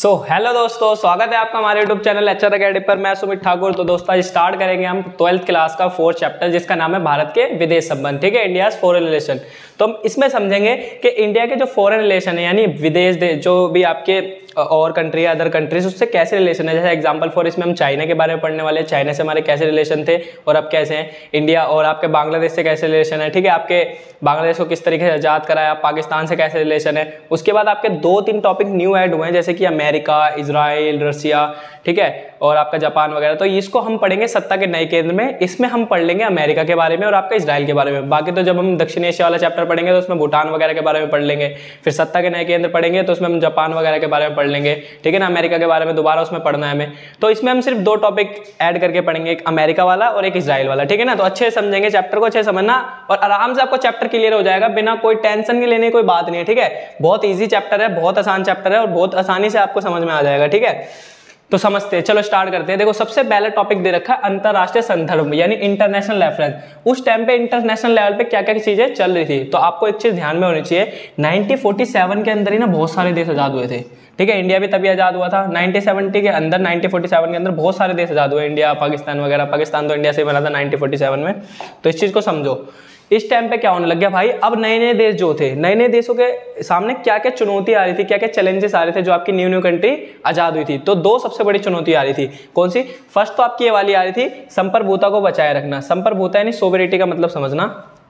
Hello दोस्तों, स्वागत है आपका हमारे यूट्यूब चैनल एचआर अकेडमी पर। मैं सुमित ठाकुर। तो दोस्तों आज स्टार्ट करेंगे हम 12th क्लास का 4th चैप्टर जिसका नाम है भारत के विदेश संबंध। ठीक है, इंडियाज फॉरेन रिलेशन। तो हम इसमें समझेंगे कि इंडिया के जो फॉरेन रिलेशन है यानी विदेश जो भी आपके और कंट्री अदर कंट्रीज उससे कैसे रिलेशन है। जैसे एग्जांपल फॉर इसमें हम चाइना के बारे में पढ़ने वाले हैं, चाइना से हमारे कैसे रिलेशन थे और अब कैसे हैं। इंडिया और आपके बांग्लादेश से कैसे रिलेशन है। ठीक है, आपके बांग्लादेश को किस तरीके से आजाद कराया, पाकिस्तान से कैसे रिलेशन है। उसके बाद आपके 2-3 टॉपिक न्यू ऐड हुए हैं जैसे कि अमेरिका, इजराइल, रशिया, ठीक है, और आपका जापान वगैरह। तो इसको हम पढ़ेंगे सत्ता के नए केंद्र में। इसमें हम पढ़ लेंगे अमेरिका के बारे में और आपका इजराइल के बारे में। बाकी तो जब हम दक्षिण एशिया वाला चैप्टर पढ़ेंगे तो उसमें भूटान वगैरह के बारे में पढ़ लेंगे। फिर सत्ता के नए केंद्र पढ़ेंगे तो उसमें हम जापान वगैरह के बारे में पढ़ लेंगे। ठीक है ना, अमेरिका के बारे में दोबारा उसमें पढ़ना है हमें। तो इसमें हम सिर्फ 2 टॉपिक ऐड करके पढ़ेंगे, एक अमेरिका वाला और एक इजराइल वाला। ठीक है ना, तो अच्छे से समझेंगे चैप्टर को, अच्छे समझना और आराम से आपको चैप्टर क्लियर हो जाएगा बिना कोई टेंशन के लेने की कोई बात नहीं है। ठीक है, बहुत ईजी चैप्टर है, बहुत आसान चैप्टर है और बहुत आसानी से आपको समझ में आ जाएगा। ठीक है, तो समझते हैं, चलो स्टार्ट करते हैं। देखो सबसे पहले टॉपिक दे रखा है अंतरराष्ट्रीय संदर्भ यानी इंटरनेशनल रेफरेंस। उस टाइम पे इंटरनेशनल लेवल पे क्या क्या चीजें चल रही थी। तो आपको एक चीज ध्यान में होनी चाहिए, 1947 के अंदर ही ना बहुत सारे देश आजाद हुए थे। ठीक है, इंडिया भी तभी आजाद हुआ था 1970 के अंदर। 1947 के अंदर बहुत सारे देश आजाद हुए, इंडिया, पाकिस्तान वगैरह। पाकिस्तान तो इंडिया से बना था 1947 में। तो इस चीज को समझो। इस टाइम पे क्या होने लग गया भाई, अब नए नए देश जो थे, नए नए देशों के सामने क्या क्या चुनौती आ रही थी, क्या क्या चैलेंजेस आ रहे थे जो आपकी न्यू न्यू कंट्री आजाद हुई थी। तो 2 सबसे बड़ी चुनौती आ रही थी। कौन सी? फर्स्ट तो आपकी ये वाली आ रही थी, संप्रभुता को बचाए रखना। संप्रभुता यानी सोवरेनिटी का मतलब समझना।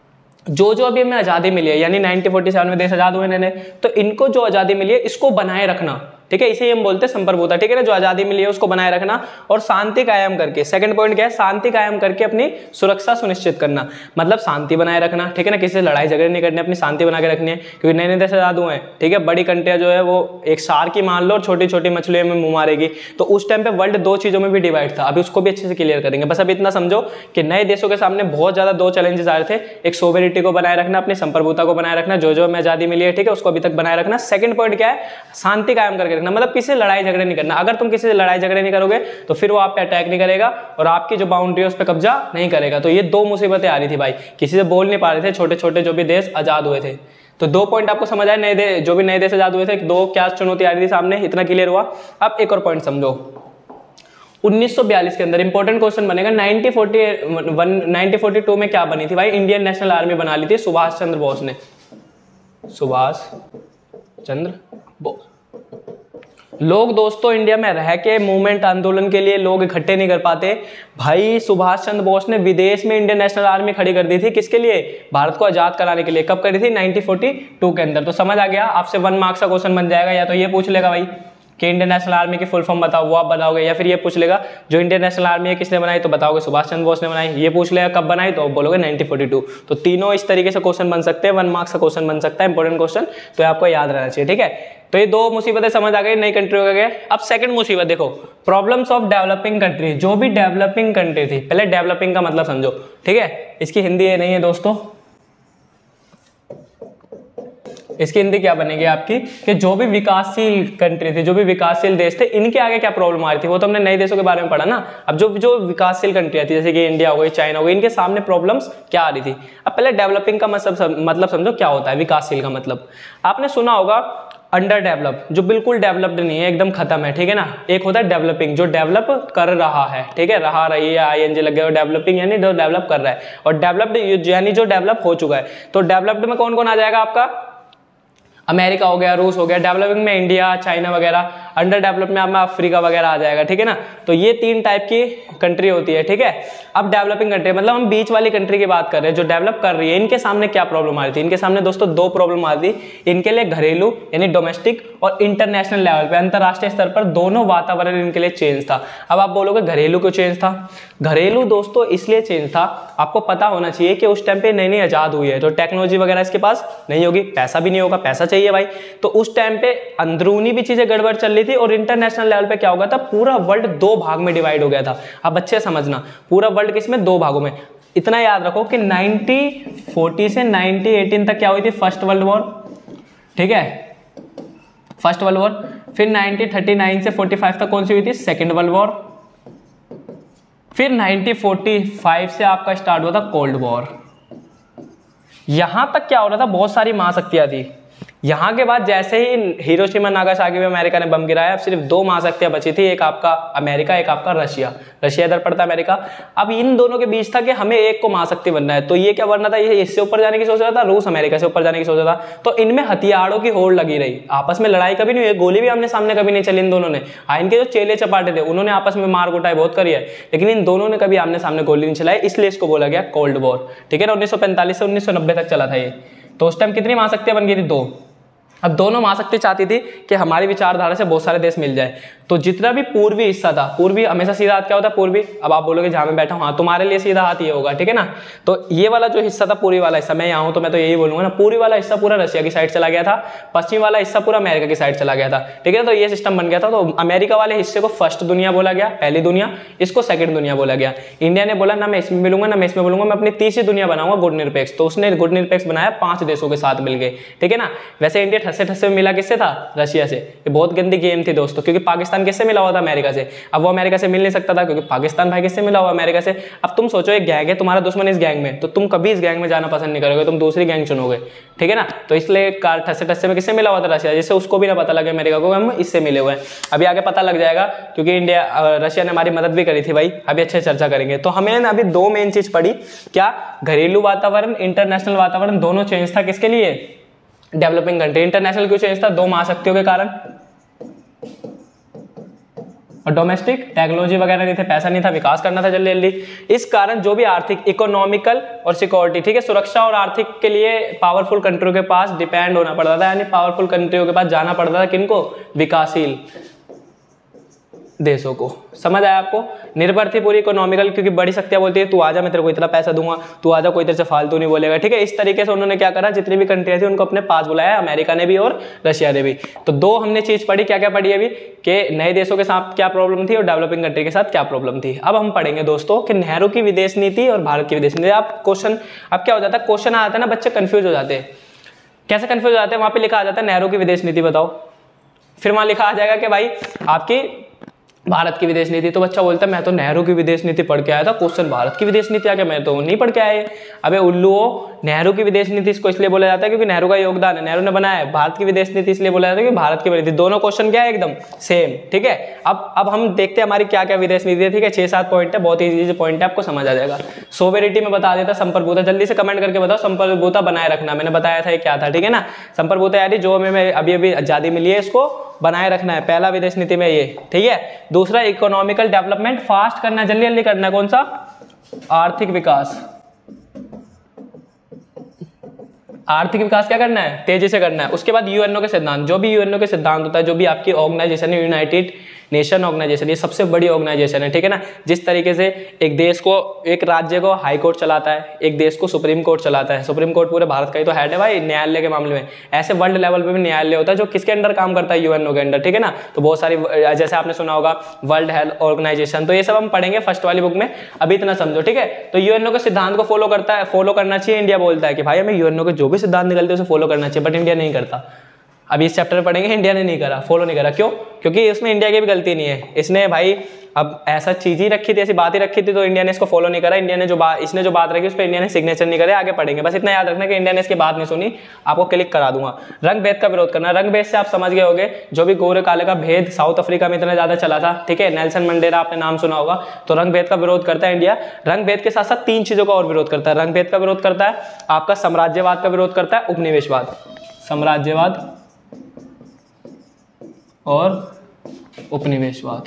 जो अभी हमें आजादी मिली है यानी 1947 में देश आजाद हुए नए, तो इनको जो आजादी मिली है इसको बनाए रखना। ठीक है, इसे हम बोलते हैं संप्रभुता। ठीक है ना, जो आजादी मिली है उसको बनाए रखना और शांति कायम करके। सेकंड पॉइंट क्या है? शांति कायम करके अपनी सुरक्षा सुनिश्चित करना, मतलब शांति बनाए रखना। ठीक है ना, किसी से लड़ाई झगड़े नहीं करने, अपनी शांति बना के रखनी है क्योंकि नए नए देश आजाद हुए हैं। ठीक है, बड़ी कंट्रियां जो है वो एक शार्क की मान लो और छोटी छोटी मछलियों में मुंह मारेगी। तो उस टाइम पे वर्ल्ड 2 चीजों में भी डिवाइड था। अभी उसको भी अच्छे से क्लियर करेंगे। बस अभी इतना समझो कि नए देशों के सामने बहुत ज्यादा 2 चैलेंजेस आ रहे थे। एक सोवरेनिटी को बनाए रखना, अपनी संप्रभुता को बनाए रखना, जो हमें आजादी मिली है, ठीक है, उसको अभी तक बनाए रखना। सेकंड पॉइंट क्या है? शांति कायम करके रखना, मतलब किसी लड़ाई झगड़े नहीं करना। अगर तुम किसी से लड़ाई झगड़े नहीं करोगे तो फिर वो आप पे अटैक नहीं करेगा और आपकी जो बाउंड्री है उस पे कब्जा नहीं करेगा। तो ये 2 मुसीबतें आ रही थी भाई, किसी से बोल नहीं पा रहे थे छोटे छोटे जो भी देश आजाद हुए थे। तो 2 पॉइंट आपको समझ आए, जो भी नए देश आजाद हुए थे, 2 क्या चुनौती आ रही थी सामने, इतना क्लियर हुआ। अब एक और पॉइंट समझो। 1942 के अंदर इंपॉर्टेंट क्वेश्चन बनेगा। 1942 में क्या बनी थी भाई? इंडियन नेशनल आर्मी बना ली थी सुभाष चंद्र बोस ने। सुभाष चंद्र बोस। लोग दोस्तों इंडिया में रह के मूवमेंट आंदोलन के लिए लोग इकट्ठे नहीं कर पाते भाई। सुभाष चंद्र बोस ने विदेश में इंडियन नेशनल आर्मी खड़ी कर दी थी, किसके लिए? भारत को आजाद कराने के लिए। कब करी थी? 1942 के अंदर। तो समझ आ गया, आपसे 1 मार्क्स का क्वेश्चन बन जाएगा। या तो ये पूछ लेगा भाई कि इंडियन नेशनल आर्मी की फुल फॉर्म बताओ, वो आप बताओगे, या फिर ये पूछ लेगा जो इंडियन नेशनल आर्मी है किसने बनाई, तो बताओगे सुभाष चंद्र बोस ने बनाई। ये पूछ लेगा कब बनाई, तो आप बोलोगे 1942। तो तीनों इस तरीके से क्वेश्चन बन सकते हैं, 1 मार्क्स का क्वेश्चन बन सकता है, इंपॉर्टेंट क्वेश्चन। तो आपको याद रहना चाहिए। ठीक है, तो ये 2 मुसीबतें समझ आ गई, नई कंट्री हो गए। अब सेकंड मुसीबत देखो, प्रॉब्लम्स ऑफ डेवलपिंग कंट्री। जो भी डेवलपिंग कंट्री थी, पहले डेवलपिंग का मतलब समझो। ठीक है, इसकी हिंदी ये नहीं है दोस्तों, इसकी हिंदी क्या बनेगी आपकी कि जो भी विकासशील कंट्री थी, जो भी विकासशील देश थे, इनके आगे क्या प्रॉब्लम आ रही थी। वो तो हमने नए देशों के बारे में पढ़ा ना। अब जो विकासशील कंट्रियां थी जैसे कि इंडिया हो गई, चाइना हो गई, इनके सामने प्रॉब्लम्स क्या आ रही थी। अब पहले डेवलपिंग का मतलब समझो क्या होता है। विकासशील का मतलब आपने सुना होगा अंडर डेवलप, जो बिल्कुल डेवलप्ड नहीं है, एकदम खत्म है। ठीक है ना, एक होता है डेवलपिंग, जो डेवलप कर रहा है। ठीक है, रहा रही है, ING लग गया। डेवलपिंग यानी जो डेवलप कर रहा है, और डेवलप्ड यानी जो डेवलप हो चुका है। तो डेवलप्ड में कौन कौन आ जाएगा आपका? अमेरिका हो गया, रूस हो गया। डेवलपिंग में इंडिया, चाइना वगैरह। अंडर डेवलपमेंट में अफ्रीका वगैरह आ जाएगा। ठीक है ना, तो ये 3 टाइप की कंट्री होती है। ठीक है, अब डेवलपिंग कंट्री मतलब हम बीच वाली कंट्री की बात कर रहे हैं जो डेवलप कर रही है। इनके सामने क्या प्रॉब्लम आ रही थी? इनके सामने दोस्तों 2 प्रॉब्लम आ रही थी। इनके लिए घरेलू यानी डोमेस्टिक और इंटरनेशनल लेवल पे, अंतरराष्ट्रीय स्तर पर दोनों वातावरण इनके लिए चेंज था। अब आप बोलोगे घरेलू क्यों चेंज था? घरेलू दोस्तों इसलिए चेंज था, आपको पता होना चाहिए कि उस टाइम पे नई नई आजाद हुई है, तो टेक्नोलॉजी वगैरह इसके पास नहीं होगी, पैसा भी नहीं होगा, पैसा चाहिए भाई। तो उस टाइम पे अंदरूनी भी चीजें गड़बड़ चल रही थी और इंटरनेशनल लेवल पे क्या हो गया था, पूरा वर्ल्ड 2 भाग में डिवाइड हो गया था। अब अच्छे समझना, पूरा वर्ल्ड किसमें? 2 भागों में। इतना याद रखो कि 1940 से 1918 तक क्या हुई थी? First world war. ठीक है, फर्स्ट वर्ल्ड वॉर। फिर 1939 से 45 तक कौन सी हुई थी? Second world war. फिर 1945 से आपका स्टार्ट हुआ था कोल्ड वॉर। यहां तक क्या हो रहा था? बहुत सारी महाशक्तियां थी। यहाँ के बाद जैसे ही हिरोशिमा नागासाकी में अमेरिका ने बम गिराया, अब सिर्फ 2 महाशक्तियां बची थी, एक आपका अमेरिका, एक आपका रशिया। रशिया इधर पड़ता है, अमेरिका। अब इन दोनों के बीच था कि हमें एक को महाशक्ति बनना है। तो ये क्या बनना था, ये इससे ऊपर जाने की सोच रहा था, रूस अमेरिका से ऊपर जाने की सोच रहा था। तो इनमें हथियारों की होड़ लगी रही, आपस में लड़ाई कभी नहीं हुई, गोली भी आमने सामने कभी नहीं चली इन दोनों ने। हाँ, इनके जो चेले चपाटे थे उन्होंने आपस में मार कुटाई बहुत करी है, लेकिन इन दोनों ने कभी आमने सामने गोली नहीं चलाई, इसलिए इसको बोला गया कोल्ड वॉर। ठीक है ना। 1945 से 1990 तक चला था ये। तो उस टाइम कितनी महाशक्तियां बन गई थी, 2। अब दोनों महाशक्ति चाहती थी कि हमारी विचारधारा से बहुत सारे देश मिल जाए। तो जितना भी पूर्वी हिस्सा था, पूर्वी हमेशा सीधा हाथ क्या होता है, पूर्वी। अब आप बोलोगे जहां मैं बैठा हूं, हाँ तुम्हारे लिए सीधा हाथ ये होगा, ठीक है ना। तो ये वाला जो हिस्सा था, पूर्वी वाला हिस्सा, मैं यहाँ हूं तो मैं तो यही बोलूंगा ना, पूर्वी वाला हिस्सा पूरा रशिया की साइड चला गया था, पश्चिमी वाला हिस्सा पूरा अमेरिका की साइड चला गया था। ठीक है, तो ये सिस्टम बन गया था। तो अमेरिका वाले हिस्से को फर्स्ट दुनिया बोला गया, पहली दुनिया, इसको सेकंड दुनिया बोला गया। इंडिया ने बोला ना मैं इसमें मिलूंगा ना मैं इसमें बोलूंगा, मैं अपनी तीसरी दुनिया बनाऊंगा गुटनिरपेक्ष। तो उसने गुटनिरपेक्ष बनाया 5 देशों के साथ मिलकर, ठीक है ना। वैसे इंडिया ठस्से ठस्से में मिला किससे था, रशिया से। ये बहुत गंदी गेम थी दोस्तों, क्योंकि पाकिस्तान किससे मिला हुआ था, अमेरिका से। अब वो अमेरिका से मिल नहीं सकता था, क्योंकि पाकिस्तान भाई किससे मिला हुआ, अमेरिका से। अब तुम सोचो एक गैंग है, तुम्हारा दुश्मन इस गैंग में, तो तुम कभी इस गैंग में जाना पसंद नहीं करोगे, तुम दूसरी गैंग चुनोगे, ठीक है ना। तो इसलिए ठस्से ठस्से में किससे मिला हुआ था, रशिया, जिससे उसको भी ना पता लगे अमेरिका को हम इससे मिले हुए हैं। अभी आगे पता लग जाएगा, क्योंकि रशिया ने हमारी मदद भी करी थी भाई। अभी अच्छे चर्चा करेंगे। तो हमें ना अभी 2 मेन चीज पड़ी, क्या, घरेलू वातावरण, इंटरनेशनल वातावरण, दोनों चेंज था किसके लिए, डेवलपिंग कंट्री। इंटरनेशनल क्यों चेंज था, 2 महाशक्तियों के कारण, और डोमेस्टिक टेक्नोलॉजी वगैरह नहीं थे, पैसा नहीं था, विकास करना था जल्दी जल्दी। इस कारण जो भी आर्थिक, इकोनॉमिकल और सिक्योरिटी, ठीक है, सुरक्षा और आर्थिक के लिए पावरफुल कंट्रियों के पास डिपेंड होना पड़ता था, यानी पावरफुल कंट्रियों के पास जाना पड़ता था। किनको, विकासशील देशों को। समझ आया आपको। निर्भर थी पूरी इकोनॉमिकल, क्योंकि बड़ी शक्तियां बोलती है तू आजा मैं तेरे को इतना पैसा दूंगा, तू आजा, कोई तेरे से फालतू नहीं बोलेगा, ठीक है। इस तरीके से उन्होंने क्या करा, जितनी भी कंट्रियां थी उनको अपने पास बुलाया, अमेरिका ने भी और रशिया ने भी। तो 2 हमने चीज पढ़ी, क्या क्या पढ़ी अभी, कि नए देशों के साथ क्या प्रॉब्लम थी और डेवलपिंग कंट्री के साथ क्या प्रॉब्लम थी। अब हम पढ़ेंगे दोस्तों कि नेहरू की विदेश नीति और भारत की विदेश नीति। आप क्वेश्चन, अब क्या हो जाता है, क्वेश्चन आता है ना, बच्चे कंफ्यूज हो जाते हैं। कैसे कंफ्यूज हो जाते हैं, वहां पे लिखा आ जाता है नेहरू की विदेश नीति बताओ, फिर वहां लिखा आ जाएगा कि भाई आपकी भारत की विदेश नीति। तो बच्चा बोलता है मैं तो नेहरू की विदेश नीति पढ़ के आया था, क्वेश्चन भारत की विदेश नीति आ गया, मैं तो नहीं पढ़ के आया। अबे उल्लुओ, नेहरू की विदेश नीति इसको इसलिए बोला जाता है क्योंकि नेहरू का योगदान है, नेहरू ने बनाया है। भारत की विदेश नीति इसलिए बोला जाता है क्योंकि भारत की विदेश नीति, दोनों क्वेश्चन क्या है, एकदम सेम, ठीक है। अब हम देखते हैं हमारी क्या क्या विदेश नीति है, ठीक है। 6-7 पॉइंट है, बहुत इजी पॉइंट है, आपको समझ आ जाएगा। सोवेरिटी में बता देता, संप्रभुता, जल्दी से कमेंट करके बताओ संप्रभुता बनाए रखना, मैंने बताया था ये क्या था, ठीक है ना। संप्रभुता यानी जो हमें अभी अभी आजादी मिली है इसको बनाए रखना है, पहला विदेश नीति में ये, ठीक है। दूसरा इकोनॉमिकल डेवलपमेंट, फास्ट करना, जल्दी जल्दी करना है, कौन सा, आर्थिक विकास। आर्थिक विकास क्या करना है, तेजी से करना है। उसके बाद यूएनओ के सिद्धांत, जो भी यूएनओ के सिद्धांत होता है, जो भी आपकी ऑर्गेनाइजेशन है, यूनाइटेड नेशन ऑर्गेनाइजेशन, ये सबसे बड़ी ऑर्गेनाइजेशन है, ठीक है ना। जिस तरीके से एक देश को, एक राज्य को हाई कोर्ट चलाता है, एक देश को सुप्रीम कोर्ट चलाता है। सुप्रीम कोर्ट पूरे भारत का ही तो हेड है भाई न्यायालय के मामले में। ऐसे वर्ल्ड लेवल पे भी न्यायालय होता है जो किसके अंडर काम करता है, यूएनओ के अंडर, ठीक है ना। तो बहुत सारी, जैसे आपने सुना होगा वर्ल्ड हेल्थ ऑर्गेनाइजेशन, तो ये सब हम पढ़ेंगे फर्स्ट वाली बुक में, अभी इतना समझो, ठीक है। तो यूएनओ के सिद्धांत को फॉलो करता है, फॉलो करना चाहिए। इंडिया बोलता है कि भाई हमें यूएनओ के जो भी सिद्धांत निकलते हैं उसे फॉलो करना चाहिए, बट इंडिया नहीं करता। अभी इस चैप्टर में पढ़ेंगे, इंडिया ने नहीं करा, फॉलो नहीं करा, क्यों, क्योंकि इसमें इंडिया की भी गलती नहीं है। इसने भाई अब ऐसा चीज ही रखी थी, ऐसी बात ही रखी थी, तो इंडिया ने इसको फॉलो नहीं करा। इंडिया ने इसने जो बात रखी उस पर इंडिया ने सिग्नेचर नहीं करे, आगे पढ़ेंगे। बस इतना याद रखना कि इंडिया ने इसकी बात नहीं सुनी, आपको क्लिक करा दूंगा। रंग भेद का विरोध करना, रंग भेद से आप समझ गए होंगे, जो भी गोरे काले का भेद साउथ अफ्रीका में इतना ज्यादा चला था, ठीक है। नेल्सन मंडेला आपने नाम सुना होगा, तो रंग भेद का विरोध करता है इंडिया। रंग भेद के साथ साथ 3 चीजों का और विरोध करता है। रंग भेद का विरोध करता है, आपका साम्राज्यवाद का विरोध करता है, उपनिवेशवाद, साम्राज्यवाद और उपनिवेशवाद।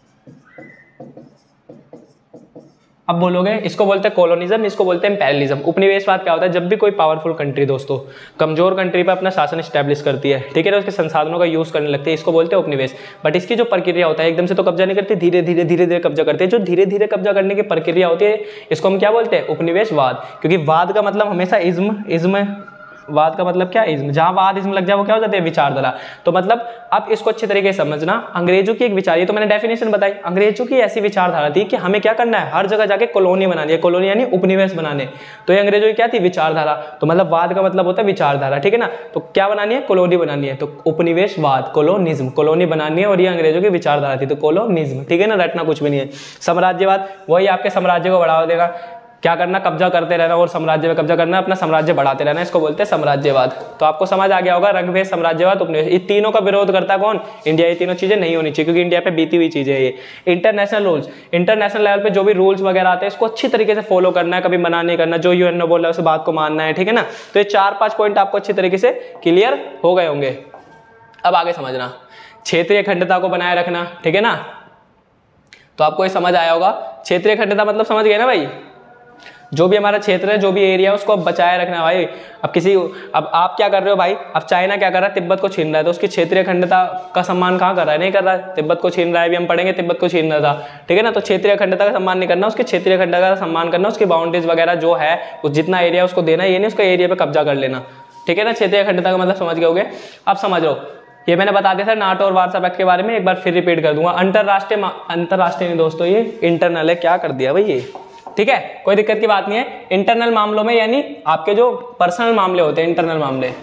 अब बोलोगे इसको बोलते हैं कॉलोनिज्म, इसको बोलते हैं इम्पेरियलिज्म। उपनिवेशवाद क्या होता है, जब भी कोई पावरफुल कंट्री दोस्तों कमजोर कंट्री पर अपना शासन स्टैब्लिश करती है, ठीक है, उसके संसाधनों का यूज करने लगती है, इसको बोलते हैं उपनिवेश। बट इसकी जो प्रक्रिया होता है, एकदम से तो कब्जा नहीं करती, धीरे धीरे कब्जा करते हैं। जो धीरे धीरे कब्जा करने की प्रक्रिया होती है, इसको हम क्या बोलते हैं, उपनिवेशवाद। क्योंकि वाद का मतलब हमेशा इज्म, वाद का मतलब क्या, इज्म, जहां वाद इज्म लग जाए वो क्या हो जाते हैं, विचारधारा। तो मतलब अब इसको अच्छे तरीके से समझना, अंग्रेजों की एक विचार, ये तो मैंने डेफिनेशन बताई, अंग्रेजों की ऐसी विचारधारा थी कि हमें क्या करना है, हर जगह जाके कॉलोनी बनानी है, कॉलोनी यानी उपनिवेश बनाने। तो ये अंग्रेजों की क्या थी, विचारधारा। तो मतलब वाद का मतलब होता है विचारधारा, ठीक है ना। तो क्या बनानी है, कॉलोनी बनानी है, तो उपनिवेशवाद, कोलोनिज्म, कॉलोनी बनानी है, और ये अंग्रेजों की विचारधारा थी, तो कोलोनिज्म, ठीक है ना, रटना कुछ भी नहीं है। साम्राज्यवाद, वही आपके साम्राज्य को बढ़ावा देना, क्या करना, कब्जा करते रहना और साम्राज्य में कब्जा करना, अपना साम्राज्य बढ़ाते रहना, इसको बोलते हैं साम्राज्यवाद। तो आपको समझ आ गया होगा, रंग-भेद, साम्राज्यवाद, उपनिवेश, ये तीनों का विरोध करता कौन? इंडिया। ये तीनों चीजें नहीं होनी चाहिए क्योंकि इंडिया पे बीती हुई चीजें ये। इंटरनेशनल रूल्स, इंटरनेशनल लेवल पे जो भी रूल्स वगैरह आते हैं इसको अच्छी तरीके से फॉलो करना है, कभी मना नहीं करना, जो यूएन ने बोला उस बात को मानना है, ठीक है ना। तो ये 4-5 पॉइंट आपको अच्छी तरीके से क्लियर हो गए होंगे। अब आगे समझना, क्षेत्रीय अखंडता को बनाए रखना, ठीक है ना। तो आपको ये समझ आया होगा, क्षेत्रीय अखंडता मतलब समझ गए ना भाई, जो भी हमारा क्षेत्र है, जो भी एरिया है उसको बचाए रखना भाई। अब आप क्या कर रहे हो भाई, अब चाइना क्या कर रहा है, तिब्बत को छीन रहा है, तो उसकी क्षेत्रीय अखंडता का सम्मान कहाँ कर रहा है, नहीं कर रहा है, तिब्बत को छीन रहा है, अभी हम पढ़ेंगे तिब्बत को छीन रहा था, ठीक है ना। तो क्षेत्रीय अखंडता का सम्मान नहीं करना, उसकी क्षेत्रीय अखंडता का सम्मान करना, उसकी बाउंड्रीज वगैरह जो है उस जितना एरिया उसको देना, ये नहीं उसका एरिया पे कब्जा कर लेना, ठीक है ना। क्षेत्रीय अखंडता का मतलब समझ गए होगे। अब समझ लो, ये मैंने बता दिया था नाटो और वार्सा पैक्ट के बारे में, एक बार फिर रिपीट कर दूंगा। अंतरराष्ट्रीय नहीं दोस्तों, ये इंटरनल है, क्या कर दिया भाई ये, ठीक है, कोई दिक्कत की बात नहीं है। इंटरनल मामलों में यानी आपके जो पर्सनल मामले होते हैं, इंटरनल मामले,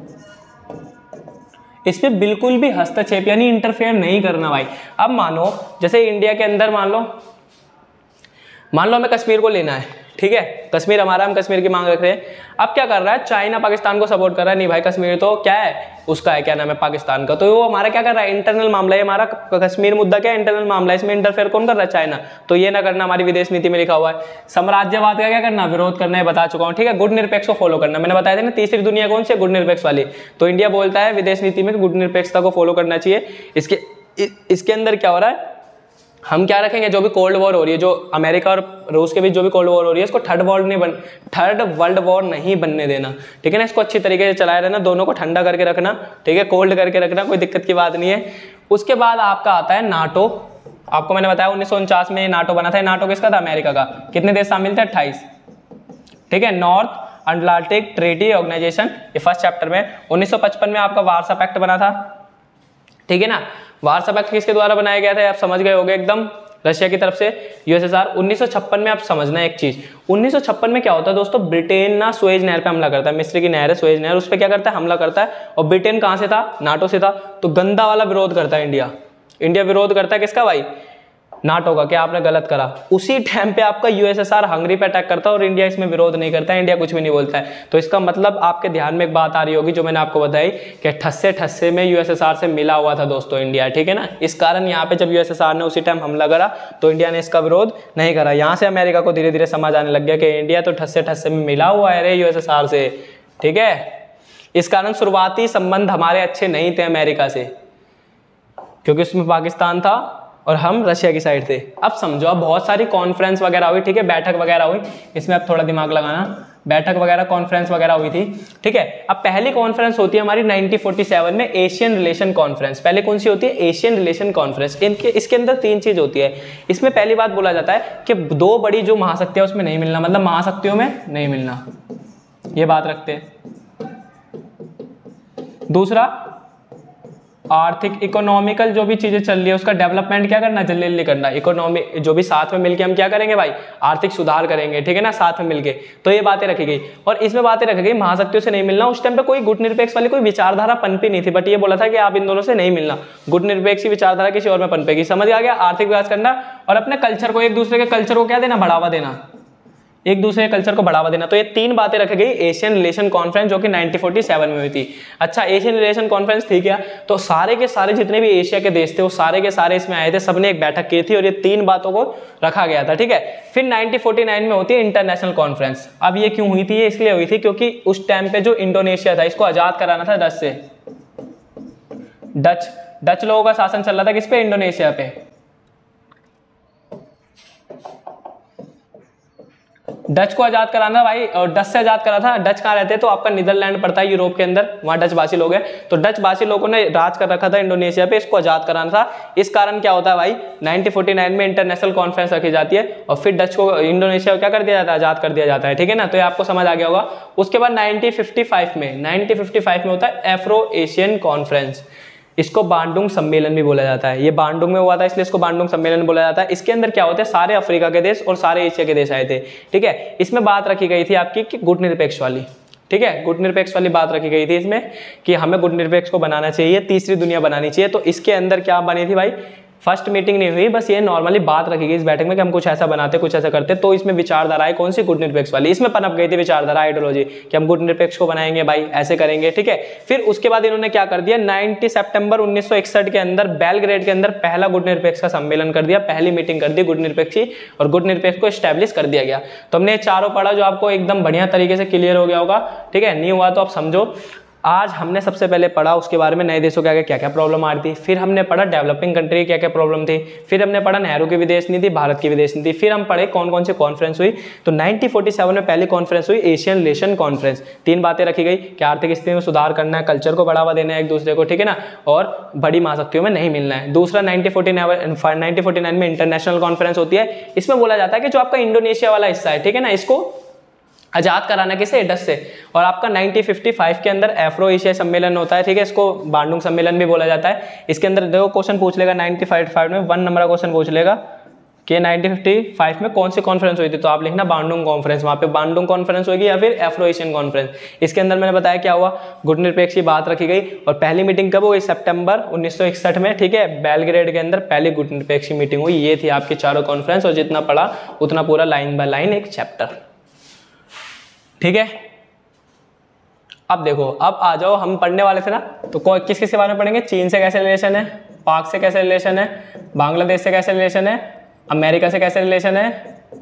इस पे बिल्कुल भी हस्तक्षेप यानी इंटरफेयर नहीं करना भाई। अब मानो जैसे इंडिया के अंदर मान लो हमें कश्मीर को लेना है, ठीक है, कश्मीर हमारा, हम कश्मीर की मांग रख रहे हैं। अब क्या कर रहा है, चाइना पाकिस्तान को सपोर्ट कर रहा है, नहीं भाई कश्मीर तो क्या है उसका है, क्या नाम है, पाकिस्तान का। तो वो हमारा क्या कर रहा है, इंटरनल मामला है हमारा, कश्मीर मुद्दा क्या है, इंटरनल मामला है, इसमें इंटरफेयर कौन कर रहा है, चाइना। तो ये ना करना, हमारी विदेश नीति में लिखा हुआ है। साम्राज्यवाद का क्या करना, विरोध करना है, बता चुका हूँ, ठीक है। गुट निरपेक्ष को फॉलो करना, मैंने बताया था ना, तीसरी दुनिया कौन सी है, गुट निरपेक्ष वाली। तो इंडिया बोलता है विदेश नीति में गुट निरपेक्षता को फॉलो करना चाहिए। इसके अंदर क्या हो रहा है, हम क्या रखेंगे, जो भी कोल्ड वॉर हो रही है, जो अमेरिका और रूस के बीच जो भी कोल्ड वॉर हो रही है, इसको थर्ड वर्ल्ड वॉर नहीं बनने देना, ठीक है ना। इसको अच्छी तरीके से चलाए रहना, दोनों को ठंडा करके रखना, ठीक है, कोल्ड करके रखना, कोई दिक्कत की बात नहीं है। उसके बाद आपका आता है नाटो। आपको मैंने बताया 1949 में नाटो बना था। नाटो किसका था, अमेरिका का। कितने देश शामिल थे, 28, ठीक है। नॉर्थ अटलांटिक ट्रेडी ऑर्गेनाइजेशन, ये फर्स्ट चैप्टर में। 1955 में आपका वार्सा पैक्ट बना था, ठीक है ना। वार्सा पैक्ट किसके द्वारा बनाया गया था, आप समझ गए होंगे एकदम, रशिया की तरफ से, यूएसएसआर। 1956 में आप समझना एक चीज, 1956 में क्या होता है दोस्तों, ब्रिटेन ना सुएज नहर पे हमला करता है, मिस्र की नहर है सुएज नहर, उस पर क्या करता है, हमला करता है। और ब्रिटेन कहाँ से था, नाटो से था। तो गंदा वाला विरोध करता है इंडिया विरोध करता है किसका भाई, नाटो का, क्या आपने गलत करा। उसी टाइम पे आपका यूएसएसआर हंगरी पे अटैक करता है और इंडिया इसमें विरोध नहीं करता है, इंडिया कुछ भी नहीं बोलता है। तो इसका मतलब आपके ध्यान में एक बात आ रही होगी जो मैंने आपको बताई कि ठस्से में यूएसएसआर से मिला हुआ था दोस्तों इंडिया, ठीक है ना। इस कारण यहाँ पे जब यूएसएसआर ने उसी टाइम हमला करा तो इंडिया ने इसका विरोध नहीं करा। यहाँ से अमेरिका को धीरे धीरे समझ आने लग गया कि इंडिया तो ठस्से में मिला हुआ है रे यूएसएसआर से, ठीक है। इस कारण शुरुआती संबंध हमारे अच्छे नहीं थे अमेरिका से, क्योंकि उसमें पाकिस्तान था और हम रशिया की साइड थे। अब समझो, अब बहुत सारी कॉन्फ्रेंस वगैरह हुई, ठीक है, बैठक वगैरह हुई, इसमें अब थोड़ा दिमाग लगाना, बैठक वगैरह कॉन्फ्रेंस वगैरह हुई थी, ठीक है। अब पहली कॉन्फ्रेंस होती है हमारी 1947 में, एशियन रिलेशन कॉन्फ्रेंस। पहले कौन सी होती है, एशियन रिलेशन कॉन्फ्रेंस। इसके अंदर 3 चीज होती है। इसमें पहली बात बोला जाता है कि 2 बड़ी जो महाशक्तियां उसमें नहीं मिलना, मतलब महाशक्तियों में नहीं मिलना, ये बात रखते हैं। दूसरा, आर्थिक इकोनॉमिकल जो भी चीजें चल रही है उसका डेवलपमेंट क्या करना, जल्दी जल्दी करना। इकोनॉमी जो भी साथ में मिलके हम क्या करेंगे भाई, आर्थिक सुधार करेंगे, ठीक है ना, साथ में मिलके। तो ये बातें रखी गई और इसमें बातें रखी गई महाशक्तियों से नहीं मिलना। उस टाइम पे कोई गुट निरपेक्ष वाली कोई विचारधारा पनपी नहीं थी, बट ये बोला था कि आप इन दोनों से नहीं मिलना, गुट निरपेक्ष की विचारधारा किसी और में पनपेगी। समझ आ गया, आर्थिक विकास करना और अपने कल्चर को, एक दूसरे के कल्चर को क्या देना, बढ़ावा देना, एक दूसरे के कल्चर को बढ़ावा देना। तो ये 3 बातें रखी गई एशियन रिलेशन कॉन्फ्रेंस, जो कि 1947 में हुई थी। अच्छा, एशियन रिलेशन कॉन्फ्रेंस ठीक है, तो सारे के सारे जितने भी एशिया के देश थे वो सारे के सारे इसमें आए थे, सबने एक बैठक की थी और ये 3 बातों को रखा गया था, ठीक है। फिर 1949 में होती है इंटरनेशनल कॉन्फ्रेंस। अब ये क्यों हुई थी, ये इसलिए हुई थी क्योंकि उस टाइम पे जो इंडोनेशिया था इसको आजाद कराना था डच से। डच लोगों का शासन चल रहा था किस पे, इंडोनेशिया पे। डच को आजाद कराना भाई, और डच से आजाद करा था। डच कहाँ रहते हैं, तो आपका नीदरलैंड पड़ता है यूरोप के अंदर, वहाँ डच भाषी लोग हैं। तो डच भाषी लोगों ने राज कर रखा था इंडोनेशिया पे, इसको आजाद कराना था। इस कारण क्या होता है भाई, 1949 में इंटरनेशनल कॉन्फ्रेंस रखी जाती है और फिर डच को, इंडोनेशिया को क्या कर दिया जाता है, आजाद कर दिया जाता है, ठीक है ना। तो ये आपको समझ आ गया होगा। उसके बाद 1955 में होता है एफ्रो एशियन कॉन्फ्रेंस। इसको बांडुंग सम्मेलन भी बोला जाता है। ये बांडुंग में हुआ था इसलिए इसको बांडुंग सम्मेलन बोला जाता है। इसके अंदर क्या होता है, सारे अफ्रीका के देश और सारे एशिया के देश आए थे, ठीक है। इसमें बात रखी गई थी आपकी कि गुट निरपेक्ष वाली, ठीक है, गुट निरपेक्ष वाली बात रखी गई थी इसमें कि हमें गुट निरपेक्ष को बनाना चाहिए, तीसरी दुनिया बनानी चाहिए। तो इसके अंदर क्या बनी थी भाई, फर्स्ट मीटिंग नहीं हुई, बस ये नॉर्मली बात रखी गई इस बैठक में कि हम कुछ ऐसा बनाते कुछ ऐसा करते। तो इसमें विचारधारा है कौन सी, गुट निरपेक्ष वाली, इसमें पनप गई थी विचारधारा आइडियोलॉजी कि हम गुट निरपेक्ष को बनाएंगे भाई, ऐसे करेंगे, ठीक है। फिर उसके बाद इन्होंने क्या कर दिया, 90 सितंबर 1961 के अंदर बेलग्रेड के अंदर पहला गुट निरपेक्ष का सम्मेलन कर दिया, पहली मीटिंग कर दी गुट निरपेक्ष की, और गुट निरपेक्ष को एस्टैब्लिश कर दिया गया। तो हमने चारों पढ़ा जो आपको एकदम बढ़िया तरीके से क्लियर हो गया होगा, ठीक है। नहीं हुआ तो आप समझो। आज हमने सबसे पहले पढ़ा उसके बारे में, नए देशों के आगे क्या क्या प्रॉब्लम आ रही थी, फिर हमने पढ़ा डेवलपिंग कंट्री क्या क्या प्रॉब्लम थी, फिर हमने पढ़ा नेहरू की विदेश नीति, भारत की विदेश नीति, फिर हम पढ़े कौन कौन सी कॉन्फ्रेंस हुई। तो 1947 में पहली कॉन्फ्रेंस हुई एशियन रिलेशन कॉन्फ्रेंस। 3 बातें रखी गई कि आर्थिक स्थिति में सुधार करना है, कल्चर को बढ़ावा देना है एक दूसरे को, ठीक है ना, और बड़ी महाशक्तियों में नहीं मिलना है। दूसरा 1949 में इंटरनेशनल कॉन्फ्रेंस होती है। इसमें बोला जाता है कि जो आपका इंडोनेशिया वाला हिस्सा है, ठीक है ना, इसको आजाद कराना किसे, डच से। और आपका 1955 के अंदर एफ्रो एशिया सम्मेलन होता है, ठीक है, इसको बांडुंग सम्मेलन भी बोला जाता है। इसके अंदर देखो क्वेश्चन पूछ लेगा 1955 में 1 नंबर का क्वेश्चन पूछ लेगा कि 1955 में कौन सी कॉन्फ्रेंस हुई थी, तो आप लिखना बांडुंग कॉन्फ्रेंस, वहाँ पे बांडुंग कॉन्फ्रेंस होगी या फिर एफ्रो एशियन कॉन्फ्रेंस। इसके अंदर मैंने बताया क्या हुआ, गुट निरपेक्ष की बात रखी गई। और पहली मीटिंग कब हुई, सितंबर 1961 में, ठीक है, बेलग्रेड के अंदर पहली गुट निरपेक्ष की मीटिंग हुई। ये थी आपकी चारों कॉन्फ्रेंस, और जितना पढ़ा उतना पूरा लाइन बाय लाइन एक चैप्टर, ठीक है। अब देखो, अब आ जाओ, हम पढ़ने वाले थे ना, तो किस किस के बारे में पढ़ेंगे, चीन से कैसे रिलेशन है, पाक से कैसे रिलेशन है, बांग्लादेश से कैसे रिलेशन है, अमेरिका से कैसे रिलेशन है,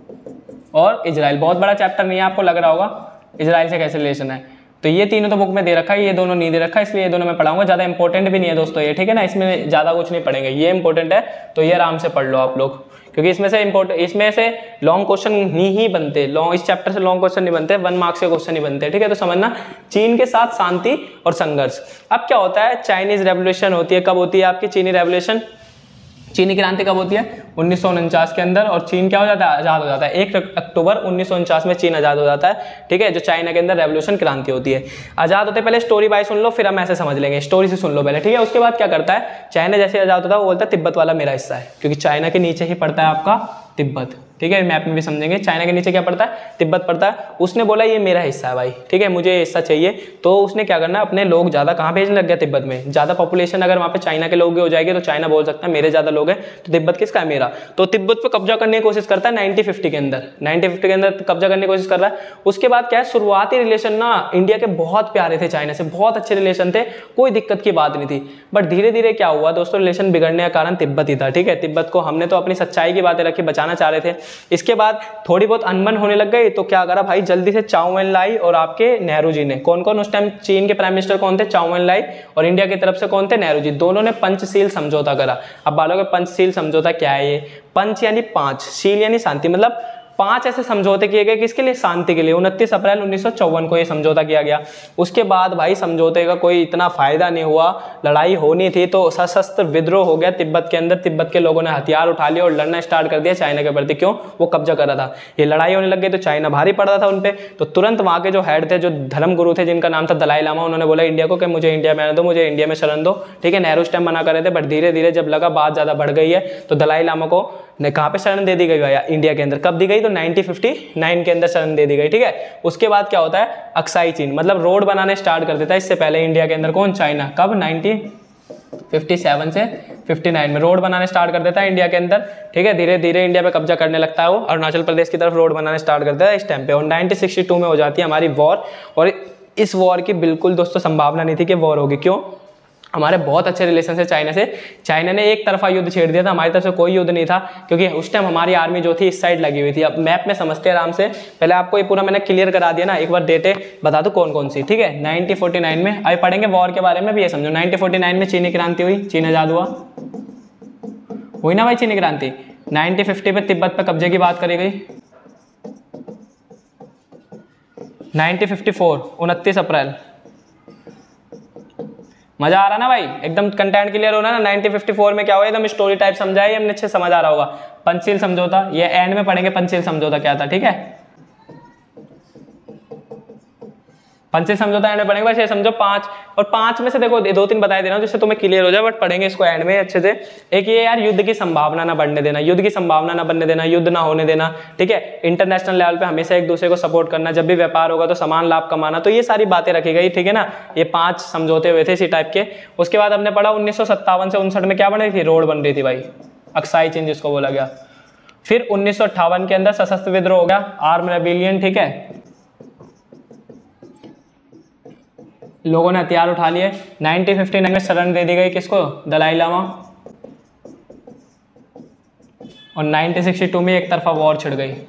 और इजराइल। बहुत बड़ा चैप्टर नहीं है, आपको लग रहा होगा, इजराइल से कैसे रिलेशन है। तो ये तीनों तो बुक में दे रखा है, ये दोनों नहीं दे रखा है, इसलिए ये दोनों मैं पढ़ाऊंगा। ज़्यादा इंपॉर्टेंट भी नहीं है दोस्तों ये, ठीक है ना, इसमें ज़्यादा कुछ नहीं पढ़ेंगे। ये इंपॉर्टेंट है तो ये आराम से पढ़ लो आप लोग, क्योंकि इसमें से लॉन्ग क्वेश्चन नहीं बनते, इस चैप्टर से लॉन्ग क्वेश्चन नहीं बनते, 1 मार्क्स के क्वेश्चन नहीं बनते, ठीक है। तो समझना, चीन के साथ शांति और संघर्ष। अब क्या होता है, चाइनीज रेवोल्यूशन होती है, कब होती है आपकी चीनी रेवोल्यूशन, चीनी क्रांति कब होती है, 1949 के अंदर, और चीन क्या हो जाता है, आज़ाद हो जाता है। 1 अक्टूबर 1949 में चीन आज़ाद हो जाता है, ठीक है, जो चाइना के अंदर रेवोल्यूशन क्रांति होती है। आज़ाद होते पहले स्टोरी बाय सुन लो, फिर हम ऐसे समझ लेंगे, स्टोरी से सुन लो पहले, ठीक है। उसके बाद क्या करता है, चाइना जैसे आज़ाद होता है वो बोलता है तिब्बत वाला मेरा हिस्सा है, क्योंकि चाइना के नीचे ही पड़ता है आपका तिब्बत, ठीक है, मैप में भी समझेंगे। चाइना के नीचे क्या पड़ता है, तिब्बत पड़ता है। उसने बोला ये मेरा हिस्सा है भाई, ठीक है, मुझे ये हिस्सा चाहिए। तो उसने क्या करना, अपने लोग ज़्यादा कहाँ भेजने लग गया, तिब्बत में। ज़्यादा पॉपुलेशन अगर वहाँ पे चाइना के लोग हो जाएगी तो चाइना बोल सकता है मेरे ज़्यादा लोग हैं, तो तिब्बत किसका है, मेरा। तो तिब्बत पे कब्जा करने की कोशिश करता है 1950 के अंदर, 1950 के अंदर कब्जा करने की कोशिश कर रहा है। उसके बाद क्या है, शुरुआती रिलेशन ना इंडिया के बहुत प्यारे थे, चाइना से बहुत अच्छे रिलेशन थे, कोई दिक्कत की बात नहीं थी। बट धीरे धीरे क्या हुआ दोस्तों, रिलेशन बिगड़ने का कारण तिब्बत ही था, ठीक है। तिब्बत को हमने तो अपनी सच्चाई की बातें रखी, बचाना चाह रहे थे। इसके बाद थोड़ी बहुत अनबन होने लग गई, तो क्या करा भाई, जल्दी से चाउ एन लाई और आपके नेहरू जी ने, कौन कौन उस टाइम चीन के प्राइम मिनिस्टर कौन थे, चाउ एन लाई, और इंडिया की तरफ से कौन थे, नेहरू जी, दोनों ने पंचशील समझौता करा। अब बालों के पंचशील समझौता क्या है, ये पंच यानी 5, शील यानी शांति, मतलब 5 ऐसे समझौते किए गए, किसके लिए, शांति के लिए। 29 अप्रैल 1954 को ये समझौता किया गया। उसके बाद भाई समझौते का कोई इतना फायदा नहीं हुआ, लड़ाई होनी थी तो सशस्त्र विद्रोह हो गया तिब्बत के अंदर। तिब्बत के लोगों ने हथियार उठा लिए और लड़ना स्टार्ट कर दिया चाइना के प्रति। क्यों, वो कब्जा कर रहा था। ये लड़ाई होने लग गई तो चाइना भारी पड़ रहा था उनपे, तो तुरंत वहाँ के जो हेड थे, जो धर्म गुरु थे, जिनका नाम था दलाई लामा, उन्होंने बोला इंडिया को कि मुझे इंडिया में आने दो, मुझे इंडिया में शरण दो, ठीक है। नेहरू उस टाइम मना कर रहे थे, बट धीरे धीरे जब लगा बात ज़्यादा बढ़ गई है तो दलाई लामा को ने कहाँ पे शरण दे दी गई भैया, इंडिया के अंदर। कब दी गई, तो 1959 के अंदर शरण दे दी गई, ठीक है। उसके बाद क्या होता है, अक्साई चीन, मतलब रोड बनाने स्टार्ट कर देता है। इससे पहले इंडिया के अंदर कौन, चाइना। कब, 1957 से 59 में रोड बनाने स्टार्ट कर देता है इंडिया के अंदर, ठीक है। धीरे धीरे इंडिया पे कब्जा करने लगता है वो, अरुणाचल प्रदेश की तरफ रोड बनाने स्टार्ट कर देता है इस टाइम पे। और 1962 में हो जाती है हमारी वॉर, और इस वॉर की बिल्कुल दोस्तों संभावना नहीं थी कि वॉर होगी। क्यों, हमारे बहुत अच्छे रिलेशन है चाइना से। चाइना ने एक तरफा युद्ध छेड़ दिया था, हमारी तरफ से कोई युद्ध नहीं था, क्योंकि उस टाइम हमारी आर्मी जो थी इस साइड लगी हुई थी। अब मैप में समझते हैं आराम से, पहले आपको ये पूरा मैंने क्लियर करा दिया ना, एक बार डेटे बता दूं कौन कौन सी, ठीक है। 1949 में अभी पढ़ेंगे वॉर के बारे में भी, ये समझो 1949 में चीनी क्रांति हुई, चीन आजाद हुई ना भाई चीनी क्रांति। 1950 में तिब्बत पर कब्जे की बात करी गई। 1954 29 अप्रैल, मजा आ रहा ना भाई, एकदम कंटेंट क्लियर हो रहा है ना। 1954 में क्या हुआ, एकदम स्टोरी टाइप समझाई, हमने अच्छे समझ आ रहा होगा। पंचशील समझौता, ये एंड में पढ़ेंगे पंचशील समझौता क्या था, ठीक है। पंचशील समझौता एंड में पढ़ेंगे, बस ये समझो 5, और 5 में से देखो 2-3 बताए दे रहा हूँ जिससे तुम्हें क्लियर हो जाए, बट पढ़ेंगे इसको एंड में अच्छे से। एक ये यार, युद्ध की संभावना ना बढ़ने देना, युद्ध की संभावना ना बनने देना, युद्ध ना होने देना, ठीक है। इंटरनेशनल लेवल पे हमेशा एक दूसरे को सपोर्ट करना, जब भी व्यापार होगा तो समान लाभ कमाना, तो ये सारी बातें रखी गई, ठीक है ना। ये 5 समझौते हुए थे इसी टाइप के। उसके बाद हमने पढ़ा 1957 से 59 में क्या बन रही थी, रोड बन रही थी भाई। अक्साई चीन जिसको बोला गया। फिर 1958 के अंदर सशस्त्र विद्रोह हो गया, आर्म रेबिलियन, ठीक है, लोगों ने हथियार उठा लिए। 1959 में शरण दे दी गई किसको, दलाई लामा। और 1962 में एक तरफा वॉर छिड़ गई।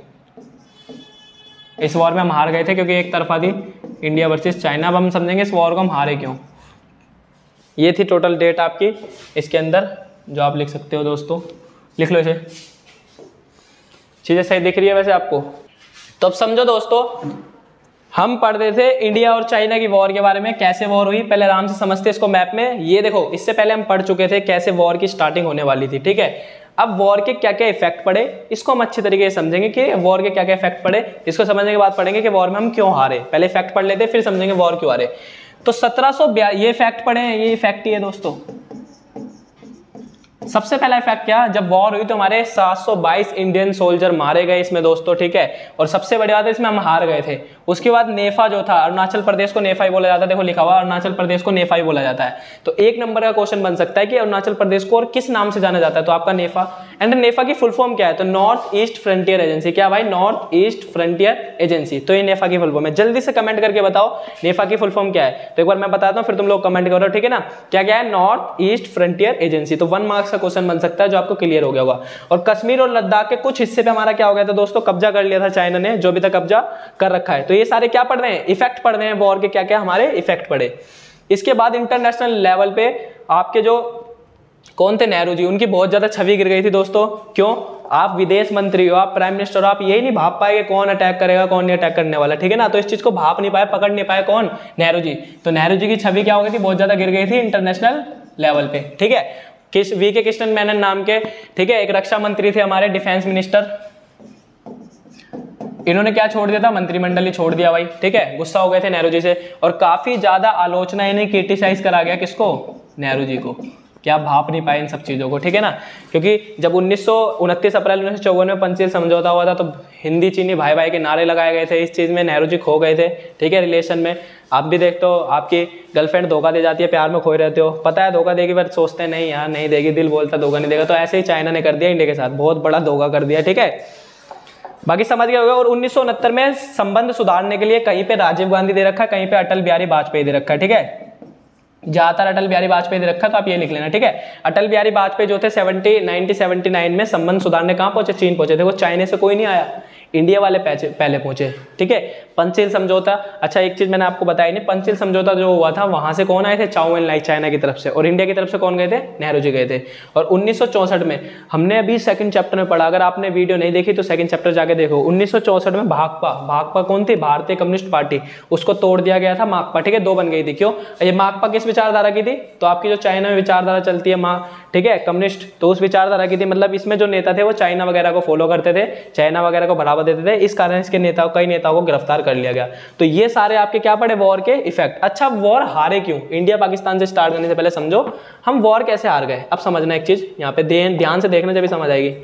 इस वॉर में हम हार गए थे क्योंकि एक तरफा थी, इंडिया वर्सेस चाइना। अब हम समझेंगे इस वॉर को हम हारे क्यों। ये थी टोटल डेट आपकी इसके अंदर, जो आप लिख सकते हो दोस्तों, लिख लो इसे। चीज़ें सही दिख रही है वैसे आपको? तो अब समझो दोस्तों, हम पढ़ रहे थे इंडिया और चाइना की वॉर के बारे में, कैसे वॉर हुई पहले आराम से समझते इसको मैप में। ये देखो, इससे पहले हम पढ़ चुके थे कैसे वॉर की स्टार्टिंग होने वाली थी, ठीक है। अब वॉर के क्या क्या इफेक्ट पड़े, इसको हम अच्छी तरीके से समझेंगे कि वॉर के क्या क्या इफेक्ट पड़े। इसको समझने के बाद पढ़ेंगे कि वॉर में हम क्यों हारे। पहले इफेक्ट पढ़ लेते, फिर समझेंगे वॉर क्यों हारे। तो 1742 ये इफेक्ट पढ़े हैं, ये इफेक्ट ही है दोस्तों। सबसे पहला इफेक्ट क्या, जब वॉर हुई तो हमारे 722 इंडियन सोल्जर मारे गए इसमें दोस्तों, ठीक है। और सबसे बड़ी बात है इसमें हम हार गए थे। उसके बाद नेफा जो था, अरुणाचल प्रदेश को नेफा ही बोला जाता है, देखो लिखा हुआ अरुणाचल प्रदेश को नेफा ही बोला जाता है। तो एक नंबर का क्वेश्चन बन सकता है कि अरुणाचल प्रदेश को और किस नाम से जाना जाता है, तो आपका नेफा। एंड नेफा की फुल फॉर्म क्या है, तो नॉर्थ ईस्ट फ्रंटियर एजेंसी। क्या भाई, नॉर्थ ईस्ट फ्रंटियर एजेंसी। तो ये नेफा की फुल फॉर्म है। जल्दी से कमेंट करके बताओ नेफा की फुल फॉर्म क्या है। तो एक बार मैं बताता हूँ, फिर तुम लोग कमेंट करो, ठीक है ना। क्या क्या है, नॉर्थ ईस्ट फ्रंटियर एजेंसी। तो 1 मार्क्स का क्वेश्चन बन सकता है, आपको क्लियर हो गया होगा। और कश्मीर और लद्दाख के कुछ हिस्से पे हमारा क्या हो गया था दोस्तों, कब्जा कर लिया था चाइना ने, जो अभी तक कब्जा कर रखा है। तो ये सारे क्या पढ़ रहे हैं, इफेक्ट पढ़ रहे हैं वॉर के, क्या क्या हमारे इफेक्ट पड़े। इसके बाद इंटरनेशनल लेवल पे आपके जो कौन थे, नेहरू जी, उनकी बहुत ज्यादा छवि गिर गई थी दोस्तों। क्यों, आप विदेश मंत्री हो, आप प्राइम मिनिस्टर हो, आप यही नहीं भाप पाए कि कौन अटैक करेगा कौन नहीं अटैक करने वाला, ठीक है ना। तो इस चीज को भाप नहीं पाए, पकड़ नहीं पाए, कौन, नेहरू जी। तो नेहरू जी की छवि क्या हो गई थी, बहुत ज्यादा गिर गई थी इंटरनेशनल लेवल पे, ठीक है। वी के कृष्णन मेनन नाम के, ठीक है, एक रक्षा मंत्री थे हमारे, डिफेंस मिनिस्टर। इन्होंने क्या छोड़ दिया था, मंत्रिमंडल ही छोड़ दिया भाई, ठीक है। गुस्सा हो गए थे नेहरू जी से, और काफी ज्यादा आलोचना इन्हें क्रिटिसाइज करा गया, किसको, नेहरू जी को। क्या भाप नहीं पाए इन सब चीजों को, ठीक है ना। क्योंकि जब 29 अप्रैल 1954 में पंचशील समझौता हुआ था, तो हिंदी चीनी भाई भाई के नारे लगाए गए थे। इस चीज में नेहरू जी खो गए थे, ठीक है, रिलेशन में। आप भी देखते हो, आपकी गर्लफ्रेंड धोखा दे जाती है, प्यार में खोए रहते हो, पता है धोखा देगी, पर सोचते हैं नहीं यार नहीं देगी, दिल बोलता धोखा नहीं देगा। तो ऐसे ही चाइना ने कर दिया इंडिया के साथ, बहुत बड़ा धोखा कर दिया, ठीक है। बाकी समझ गए होगा। और 1969 में संबंध सुधारने के लिए कहीं पे राजीव गांधी दे रखा है, कहीं पे अटल बिहारी वाजपेयी दे रखा है, ठीक है। ज्यादातर अटल बिहारी वाजपेयी दे रखा, तो आप ये लिख लेना, ठीक है। अटल बिहारी वाजपेयी जो थे 1979 में संबंध सुधारने कहाँ पहुंचे, चीन पहुंचे थे। वो चाइना से कोई नहीं आया, इंडिया वाले पहले पहुंचे, ठीक है। पंचशील समझौता, अच्छा एक चीज मैंने आपको बताई नहीं, पंचशील समझौता जो हुआ था वहां से कौन आए थे, चाओ एन लाई चाइना की तरफ से, और इंडिया की तरफ से कौन गए थे, नेहरू जी गए थे। और 1964 में हमने अभी सेकंड चैप्टर में पढ़ा, अगर आपने वीडियो नहीं देखी तो सेकंड चैप्टर जाके देखो। 1964 में भाकपा कौन थी, भारतीय कम्युनिस्ट पार्टी, उसको तोड़ दिया गया था, माकपा, ठीक है, 2 बन गई थी। क्यों, ये माकपा किस विचारधारा की थी, तो आपकी जो चाइना में विचारधारा चलती है ठीक है, कम्युनिस्ट, तो उस विचारधारा की थी। मतलब इसमें जो नेता थे वो चाइना वगैरह को फॉलो करते थे, चाइना वगैरह को बढ़ावा देते थे, इस कारण इसके नेताओं, कई नेताओं को गिरफ्तार कर लिया गया। तो ये सारे आपके क्या पड़े, वॉर के इफेक्ट। अच्छा, वॉर हारे क्यों, इंडिया पाकिस्तान से स्टार्ट करने से पहले समझो हम वॉर कैसे हार गए। अब समझना एक चीज, यहाँ पे ध्यान से देखना, जब भी समझ आएगी।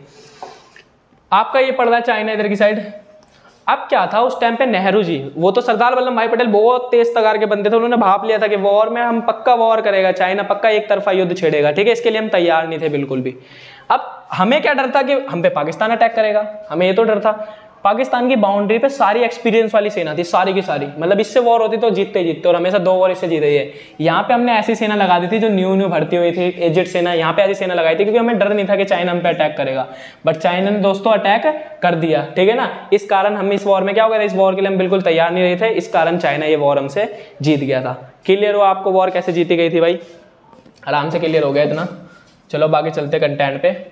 आपका ये पड़ रहा है चाइना इधर की साइड। अब क्या था उस टाइम पे, नेहरू जी, वो तो सरदार वल्लभ भाई पटेल बहुत तेज तगार के बंदे थे, उन्होंने भाप लिया था कि वॉर में हम पक्का वॉर करेगा, चाइना पक्का एक तरफा युद्ध छेड़ेगा, ठीक है। इसके लिए हम तैयार नहीं थे बिल्कुल भी। अब हमें क्या डर था कि हम पे पाकिस्तान अटैक करेगा, हमें ये तो डर था। पाकिस्तान की बाउंड्री पे सारी एक्सपीरियंस वाली सेना थी, सारी की सारी, मतलब इससे वॉर होती तो जीतते, और हमेशा 2 वॉर इससे जीत रही है। यहाँ पे हमने ऐसी सेना लगा दी थी जो न्यू भर्ती हुई थी, एजेड सेना, यहाँ पे ऐसी सेना लगाई थी क्योंकि हमें डर नहीं था कि चाइना हम पे अटैक करेगा। बट चाइना ने दोस्तों अटैक कर दिया, ठीक है ना। इस कारण हम इस वॉर में क्या हो गया था, इस वॉर के लिए हम बिल्कुल तैयार नहीं रहे थे, इस कारण चाइना ये वॉर हमसे जीत गया था। क्लियर हो आपको वॉर कैसे जीती गई थी भाई, आराम से क्लियर हो गया इतना। चलो बाकी चलते कंटेंट पे।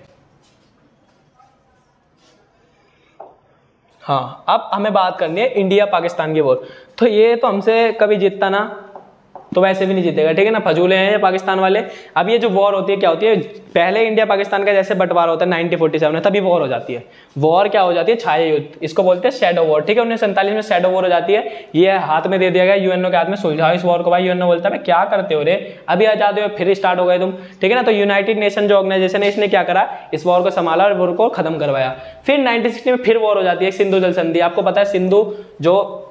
हाँ, अब हमें बात करनी है इंडिया पाकिस्तान की वॉर। तो ये तो हमसे कभी जीतता ना, तो वैसे भी नहीं जीतेगा, ठीक है ना, फजूले हैं ये पाकिस्तान वाले। अब ये जो वॉर होती है क्या होती है, पहले इंडिया पाकिस्तान का जैसे बंटवारा होता है 1947 में, तभी वॉर हो जाती है। वॉर क्या हो जाती है, छाया युद्ध, इसको बोलते हैं शैडो वॉर, ठीक है। 1947 में शैडो वॉर हो जाती है, ये हाथ में दे दिया गया यूएनओ के हाथ में, सुलझाओ इस वॉर को भाई। यूएनओ बोलता है क्या करते हो रे, अभी आजाद हो फिर स्टार्ट हो गए तुम, ठीक है ना। तो यूनाइटेड नेशन जो ऑर्गेनाइजेशन है, इसने क्या करा, इस वॉर को संभाला और वॉर को खत्म करवाया। फिर 1960 में फिर वॉर हो जाती है, सिंधु जल संधि। आपको पता है सिंधु जो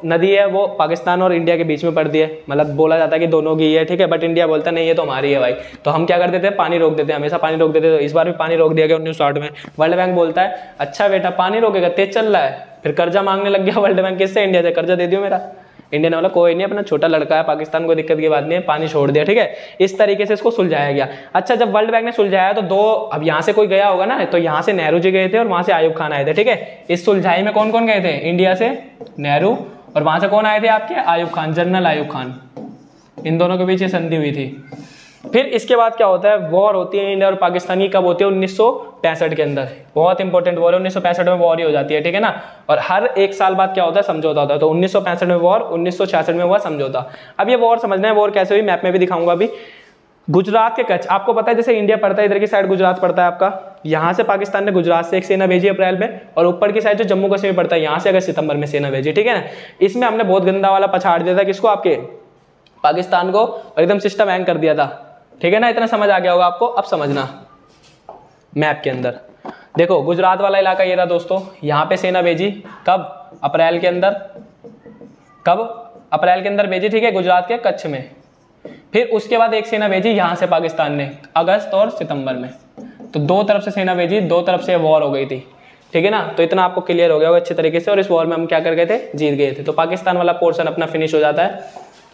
नदी है वो पाकिस्तान और इंडिया के बीच में पड़ती है, मतलब बोला जाता है कि दोनों की है, ठीक है, बट इंडिया बोलता नहीं ये तो हमारी है भाई। तो हम क्या कर देते हैं, पानी रोक देते हैं, हमेशा पानी रोक देते हैं। तो इस बार भी पानी रोक दिया गया 1960 में। वर्ल्ड बैंक बोलता है अच्छा बेटा पानी रोकेगा, तेज चल रहा है, फिर कर्जा मांगने लग गया वर्ल्ड बैंक किससे, इंडिया से, कर्जा दे दियो मेरा। इंडिया ने बोला कोई नहीं, अपना छोटा लड़का है, पाकिस्तान को दिक्कत की बात नहीं है, पानी छोड़ दिया, ठीक है। इस तरीके से इसको सुलझाया गया। अच्छा, जब वर्ल्ड बैंक ने सुलझाया तो अब यहाँ से कोई गया होगा ना, तो यहाँ से नेहरू जी गए थे और वहां से आयूब खान आए थे, ठीक है। इस सुलझाई में कौन कौन गए थे, इंडिया से नेहरू और वहां से कौन आए थे आपके, आयूब खान, जनरल आयूब खान। इन दोनों के बीच संधि हुई थी। फिर इसके बाद क्या होता है, वॉर होती है इंडिया और पाकिस्तान की, कब होती है, 1965 के अंदर। बहुत इंपॉर्टेंट वॉर है, 1965 में वॉर ही हो जाती है, ठीक है ना। और हर एक साल बाद क्या होता है, समझौता होता है। तो 1965 में वॉर, 1966 में हुआ समझौता। अब ये वॉर समझना है, वॉर कैसे हुई मैप में भी दिखाऊंगा अभी। गुजरात के कच्छ, आपको पता है जैसे इंडिया पड़ता है इधर की साइड गुजरात पड़ता है आपका, यहाँ से पाकिस्तान ने गुजरात से एक सेना भेजी अप्रैल में, और ऊपर की साइड जो जम्मू कश्मीर पड़ता है यहाँ से अगस्त सितंबर में सेना भेजी, ठीक है ना। इसमें हमने बहुत गंदा वाला पछाड़ दिया था किसको, आपके पाकिस्तान को, और एकदम सिस्टम हैंग कर दिया था, ठीक है ना। इतना समझ आ गया होगा आपको। अब समझना मैप के अंदर देखो, गुजरात वाला इलाका ये रहा दोस्तों, यहाँ पे सेना भेजी कब, अप्रैल के अंदर, कब, अप्रैल के अंदर भेजी, ठीक है, गुजरात के कच्छ में। फिर उसके बाद एक सेना भेजी यहाँ से पाकिस्तान ने अगस्त और सितंबर में। तो दो तरफ से सेना भेजी, दो तरफ से वॉर हो गई थी, ठीक है ना। तो इतना आपको क्लियर हो गया होगा अच्छे तरीके से। और इस वॉर में हम क्या कर गए थे, जीत गए थे। तो पाकिस्तान वाला पोर्शन अपना फिनिश हो जाता है।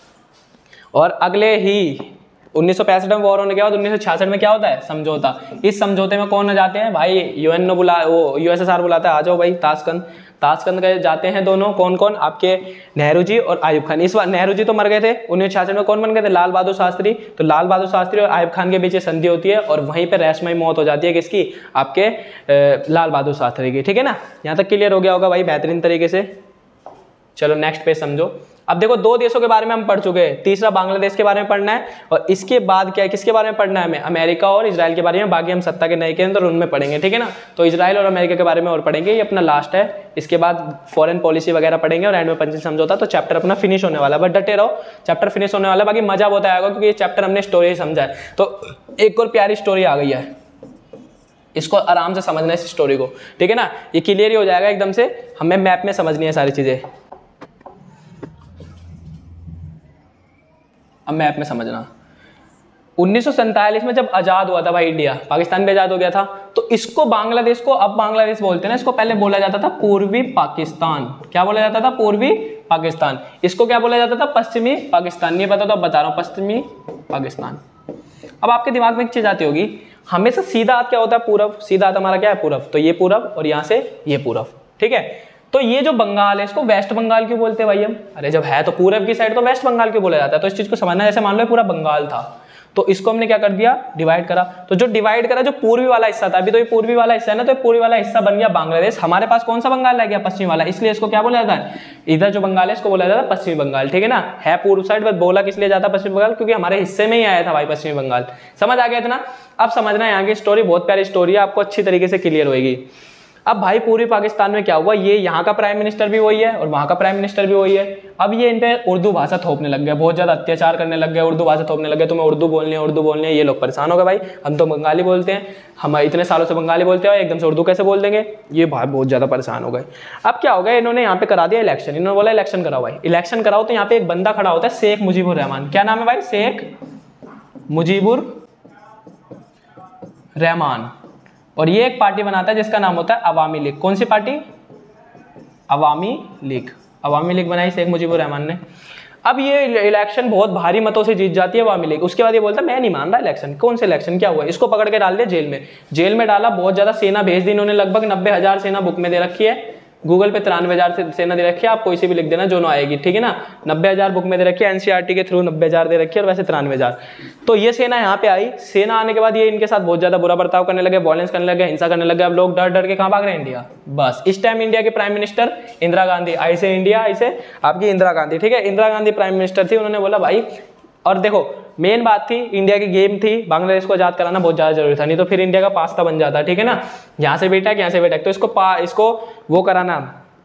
और अगले ही 1965 में वॉर होने के बाद 1966 में क्या होता है, समझौता। इस समझौते में कौन जाते हैं भाई, यूएन वो यूएसएसआर बुलाता है, आ जाओ भाई ताशकंद गए जाते हैं दोनों, कौन कौन, आपके नेहरू जी और आयूब खान। इस बार नेहरू जी तो मर गए थे, 1966 में कौन बन गए थे, लाल बहादुर शास्त्री। तो लाल बहादुर शास्त्री और आयूब खान के बीच संधि होती है, और वहीं पे रहस्यमय मौत हो जाती है किसकी, आपके लाल बहादुर शास्त्री की, ठीक है ना। यहाँ तक क्लियर हो गया होगा भाई बेहतरीन तरीके से। चलो नेक्स्ट पेज समझो। अब देखो, दो देशों के बारे में हम पढ़ चुके हैं, तीसरा बांग्लादेश के बारे में पढ़ना है, और इसके बाद क्या है, किसके बारे में पढ़ना है हमें, अमेरिका और इजराइल के बारे में। बाकी हम सत्ता के नए के अंदर उनमें पढ़ेंगे, ठीक है ना। तो इजराइल और अमेरिका के बारे में और पढ़ेंगे, ये अपना लास्ट है। इसके बाद फॉरेन पॉलिसी वगैरह पढ़ेंगे और एंड में पंचायत समझौता। तो चैप्टर अपना फिनिश होने वाला है, बट डटे रहो, चैप्टर फिनिश होने वाला है। बाकी मजा बहुत आएगा क्योंकि ये चैप्टर हमने स्टोरी समझा है। तो एक और प्यारी स्टोरी आ गई है, इसको आराम से समझना है इस स्टोरी को, ठीक है ना। ये क्लियर ही हो जाएगा एकदम से, हमें मैप में समझनी है सारी चीजें। अब मैप में समझना, 1947 में जब आजाद हुआ था भाई इंडिया, पाकिस्तान भी आजाद हो गया था, तो इसको बांग्लादेश को, अब बांग्लादेश बोलते हैं ना, इसको पहले बोला जाता था पूर्वी पाकिस्तान। क्या बोला जाता था, पूर्वी पाकिस्तान। इसको क्या बोला जाता था, पश्चिमी पाकिस्तान। नहीं पता तो अब बता रहा हूं, पश्चिमी पाकिस्तान। अब आपके दिमाग में एक चीज आती होगी, हमेशा सीधा हाथ क्या होता है, पूरब। सीधा हाथ हमारा क्या है, पूरब। तो ये पूरब और यहां से ये पूरब, ठीक है। तो ये जो बंगाल है इसको वेस्ट बंगाल क्यों बोलते हैं भाई हम, अरे जब है तो पूरब की साइड तो वेस्ट बंगाल क्यों बोला जाता है। तो इस चीज को समझना, जैसे मान लो पूरा बंगाल था, तो इसको हमने क्या कर दिया, डिवाइड करा। तो जो डिवाइड करा, जो पूर्वी वाला हिस्सा था, अभी तो ये पूर्वी वाला हिस्सा है ना, तो ये पूर्वी वाला हिस्सा बन गया बांग्लादेश। हमारे पास कौन सा बंगाल रह गया, पश्चिमी वाला, इसलिए इसको क्या बोला जाता है, इधर जो बंगाल है इसको बोला जाता है पश्चिमी बंगाल, ठीक है ना। है पूर्व साइड, बस बोला किस लिए जाता है पश्चिमी बंगाल, क्योंकि हमारे हिस्से में ही आया था भाई पश्चिमी बंगाल। समझ आ गया इतना। अब समझना है यहाँ की स्टोरी, बहुत प्यारी स्टोरी है, आपको अच्छी तरीके से क्लियर होगी। अब भाई पूर्वी पाकिस्तान में क्या हुआ, ये यहाँ का प्राइम मिनिस्टर भी वही है और वहाँ का प्राइम मिनिस्टर भी वही है। अब ये इन पे उर्दू भाषा थोपने लग गए, बहुत ज़्यादा अत्याचार करने लग गए, उर्दू भाषा थोपने लग गए, तुम्हें उर्दू बोलनी है। ये लोग परेशान हो गए, भाई हम तो बंगाली बोलते हैं, हम इतने सालों से बंगाली बोलते हैं, एकदम से उर्दू कैसे बोल देंगे। ये भाई बहुत ज़्यादा परेशान हो गए। अब क्या हो गया, इन्होंने यहाँ पे करा दिया इलेक्शन। इन्होंने बोला इलेक्शन कराओ भाई, इलेक्शन कराओ। तो यहाँ पे एक बंदा खड़ा होता है, शेख मुजीबुर रहमान। क्या नाम है भाई, शेख मुजीबुर रहमान। और ये एक पार्टी बनाता है जिसका नाम होता है अवामी लीग। कौन सी party, Awami league. Awami league बनाई शेख मुजीबुर रहमान ने। अब ये इलेक्शन बहुत भारी मतों से जीत जाती है अवामी लीग। उसके बाद ये बोलता है मैं नहीं मान रहा इलेक्शन। कौन से इलेक्शन, क्या हुआ, इसको पकड़ के डाल दिया जेल में। जेल में डाला, बहुत ज्यादा सेना भेज दी इन्होंने, लगभग 90,000 सेना बुक में दे रखी है। गूगल पे 93,000 सेना दे रखी है, आप कोई सी भी लिख देना जो ना आएगी, ठीक है ना। 90,000 बुक में दे रखी है, एनसीईआरटी के थ्रू 90,000 दे रखी है, और वैसे 93,000। तो ये सेना यहाँ पे आई। सेना आने के बाद ये इनके साथ बहुत ज्यादा बुरा बर्ताव करने लगे, वायलेंस करने लगे, हिंसा करने लगे। अब लोग डर डर के कहाँ भाग रहे हैं, इंडिया। बस इस टाइम इंडिया के प्राइम मिनिस्टर इंदिरा गांधी, ऐसे इंडिया ऐसे आपकी इंदिरा गांधी, ठीक है। इंदिरा गांधी प्राइम मिनिस्टर थी। उन्होंने बोला भाई, और देखो मेन बात थी, इंडिया की गेम थी, बांग्लादेश को आजाद कराना बहुत ज्यादा जरूरी था, नहीं तो फिर इंडिया का पास्ता बन जाता, ठीक है ना। यहाँ से बेटा यहाँ से बेटा, तो इसको वो कराना,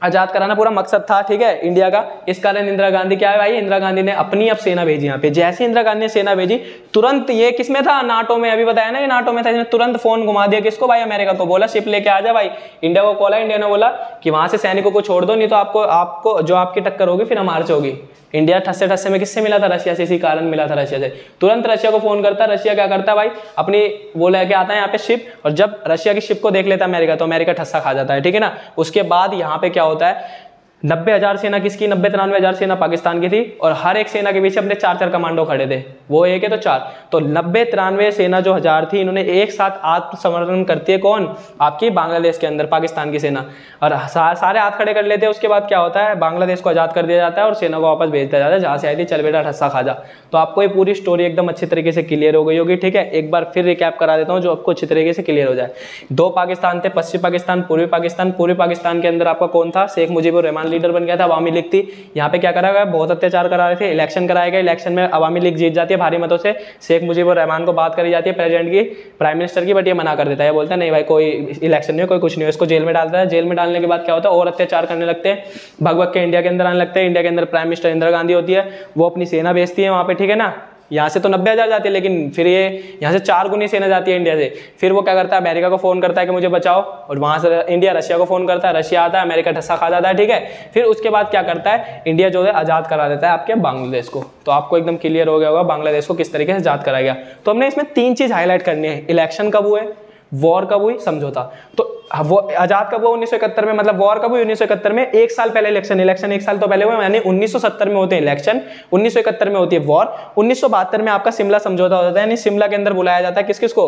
आजाद कराना पूरा मकसद था, ठीक है, इंडिया का। इस कारण इंदिरा गांधी क्या है भाई, इंदिरा गांधी ने अपनी अब सेना भेजी यहाँ पे। जैसे इंदिरा गांधी ने सेना भेजी, तुरंत ये किसमें था, नाटो में, अभी बताया ना ये नाटो में था। इसने तुरंत फोन घुमा दिया किसको भाई, अमेरिका को, बोला शिप लेके आ जा भाई। इंडिया को कॉल है, इंडिया ने बोला कि वहां से सैनिकों को छोड़ दो, नहीं तो आपको जो आपकी टक्कर होगी फिर हमारे से होगी। इंडिया ठस्से ठस्से में किससे मिला था, रशिया से, इसी कारण मिला था रशिया से। तुरंत रशिया को फोन करता है, रशिया क्या करता है भाई, अपनी वो लेके आता है यहाँ पे शिप, और जब रशिया की शिप को देख लेता है अमेरिका, तो अमेरिका ठस्सा खा जाता है, ठीक है ना। उसके बाद यहाँ पे क्या होता है, 90,000 सेना किसकी, 90-93,000 सेना पाकिस्तान की थी, और हर एक सेना के पीछे अपने 4-4 कमांडो खड़े थे, वो एक है तो 4, तो 90-93 सेना जो 1000 थी, इन्होंने एक साथ आत्मसमर्पण करती है, कौन, आपकी बांग्लादेश के अंदर पाकिस्तान की सेना, और सारे हाथ खड़े कर लेते हैं। उसके बाद क्या होता है, बांग्लादेश को आज़ाद कर दिया जाता है और सेना को वापस भेज दिया जाता है, जहाँ से आई थी, चल बेटा ठस्सा खा जा। तो आपको ये पूरी स्टोरी एकदम अच्छी तरीके से क्लियर हो गई होगी, ठीक है। एक बार फिर रिकैप करा देता हूँ जो आपको अच्छी तरीके से क्लियर हो जाए। 2 पाकिस्तान थे, पश्चिमी पाकिस्तान, पूर्वी पाकिस्तान। पूर्वी पाकिस्तान के अंदर आपका कौन था, शेख मुजीबुर रहमान लीडर बन गया था, अवामी लीग थी। यहाँ पे क्या करा गया, बहुत अत्याचार करा रहे थे, इलेक्शन कराए गए, इलेक्शन में अवामी लीग जीत जाती है भारी मतों से। शेख मुजीबुर रहमान को बात करी जाती है प्रेसिडेंट की, प्राइम मिनिस्टर की, बट ये मना कर देता है, ये बोलता है नहीं भाई कोई इलेक्शन नहीं है, कोई कुछ नहीं है। इसको जेल में डालता है। जेल में डालने के बाद क्या होता है, और अत्याचार करने लगते हैं, भग के इंडिया के अंदर आने लगते हैं। इंडिया के अंदर प्राइम मिनिस्टर इंदिरा गांधी होती है, वो अपनी सेना भेजती है वहाँ पे, ठीक है ना। यहाँ से तो 90,000 जाती है, लेकिन फिर ये यहाँ से 4 गुनी सेना जाती है इंडिया से। फिर वो क्या करता है, अमेरिका को फोन करता है कि मुझे बचाओ, और वहाँ से इंडिया रशिया को फोन करता है, रशिया आता है, अमेरिका ठस्सा खा जाता है, ठीक है। फिर उसके बाद क्या करता है, इंडिया जो है आज़ाद करा देता है आपके बांग्लादेश को। तो आपको एकदम क्लियर हो गया होगा बांग्लादेश को किस तरीके से आज़ाद कराया गया। तो हमने इसमें 3 चीज़ हाईलाइट करनी है, इलेक्शन कब हुए, वॉर कब हुई, समझौता। तो वो आजाद कब हुआ, 1971 में, मतलब वॉर कब हुई, 1971 में। 1 साल पहले इलेक्शन 1 साल तो पहले हुए, यानी 1970 में होते हैं इलेक्शन, 1971 में होती है वॉर। 1972 में आपका शिमला समझौता होता है, यानी शिमला के अंदर बुलाया जाता है किस किस को,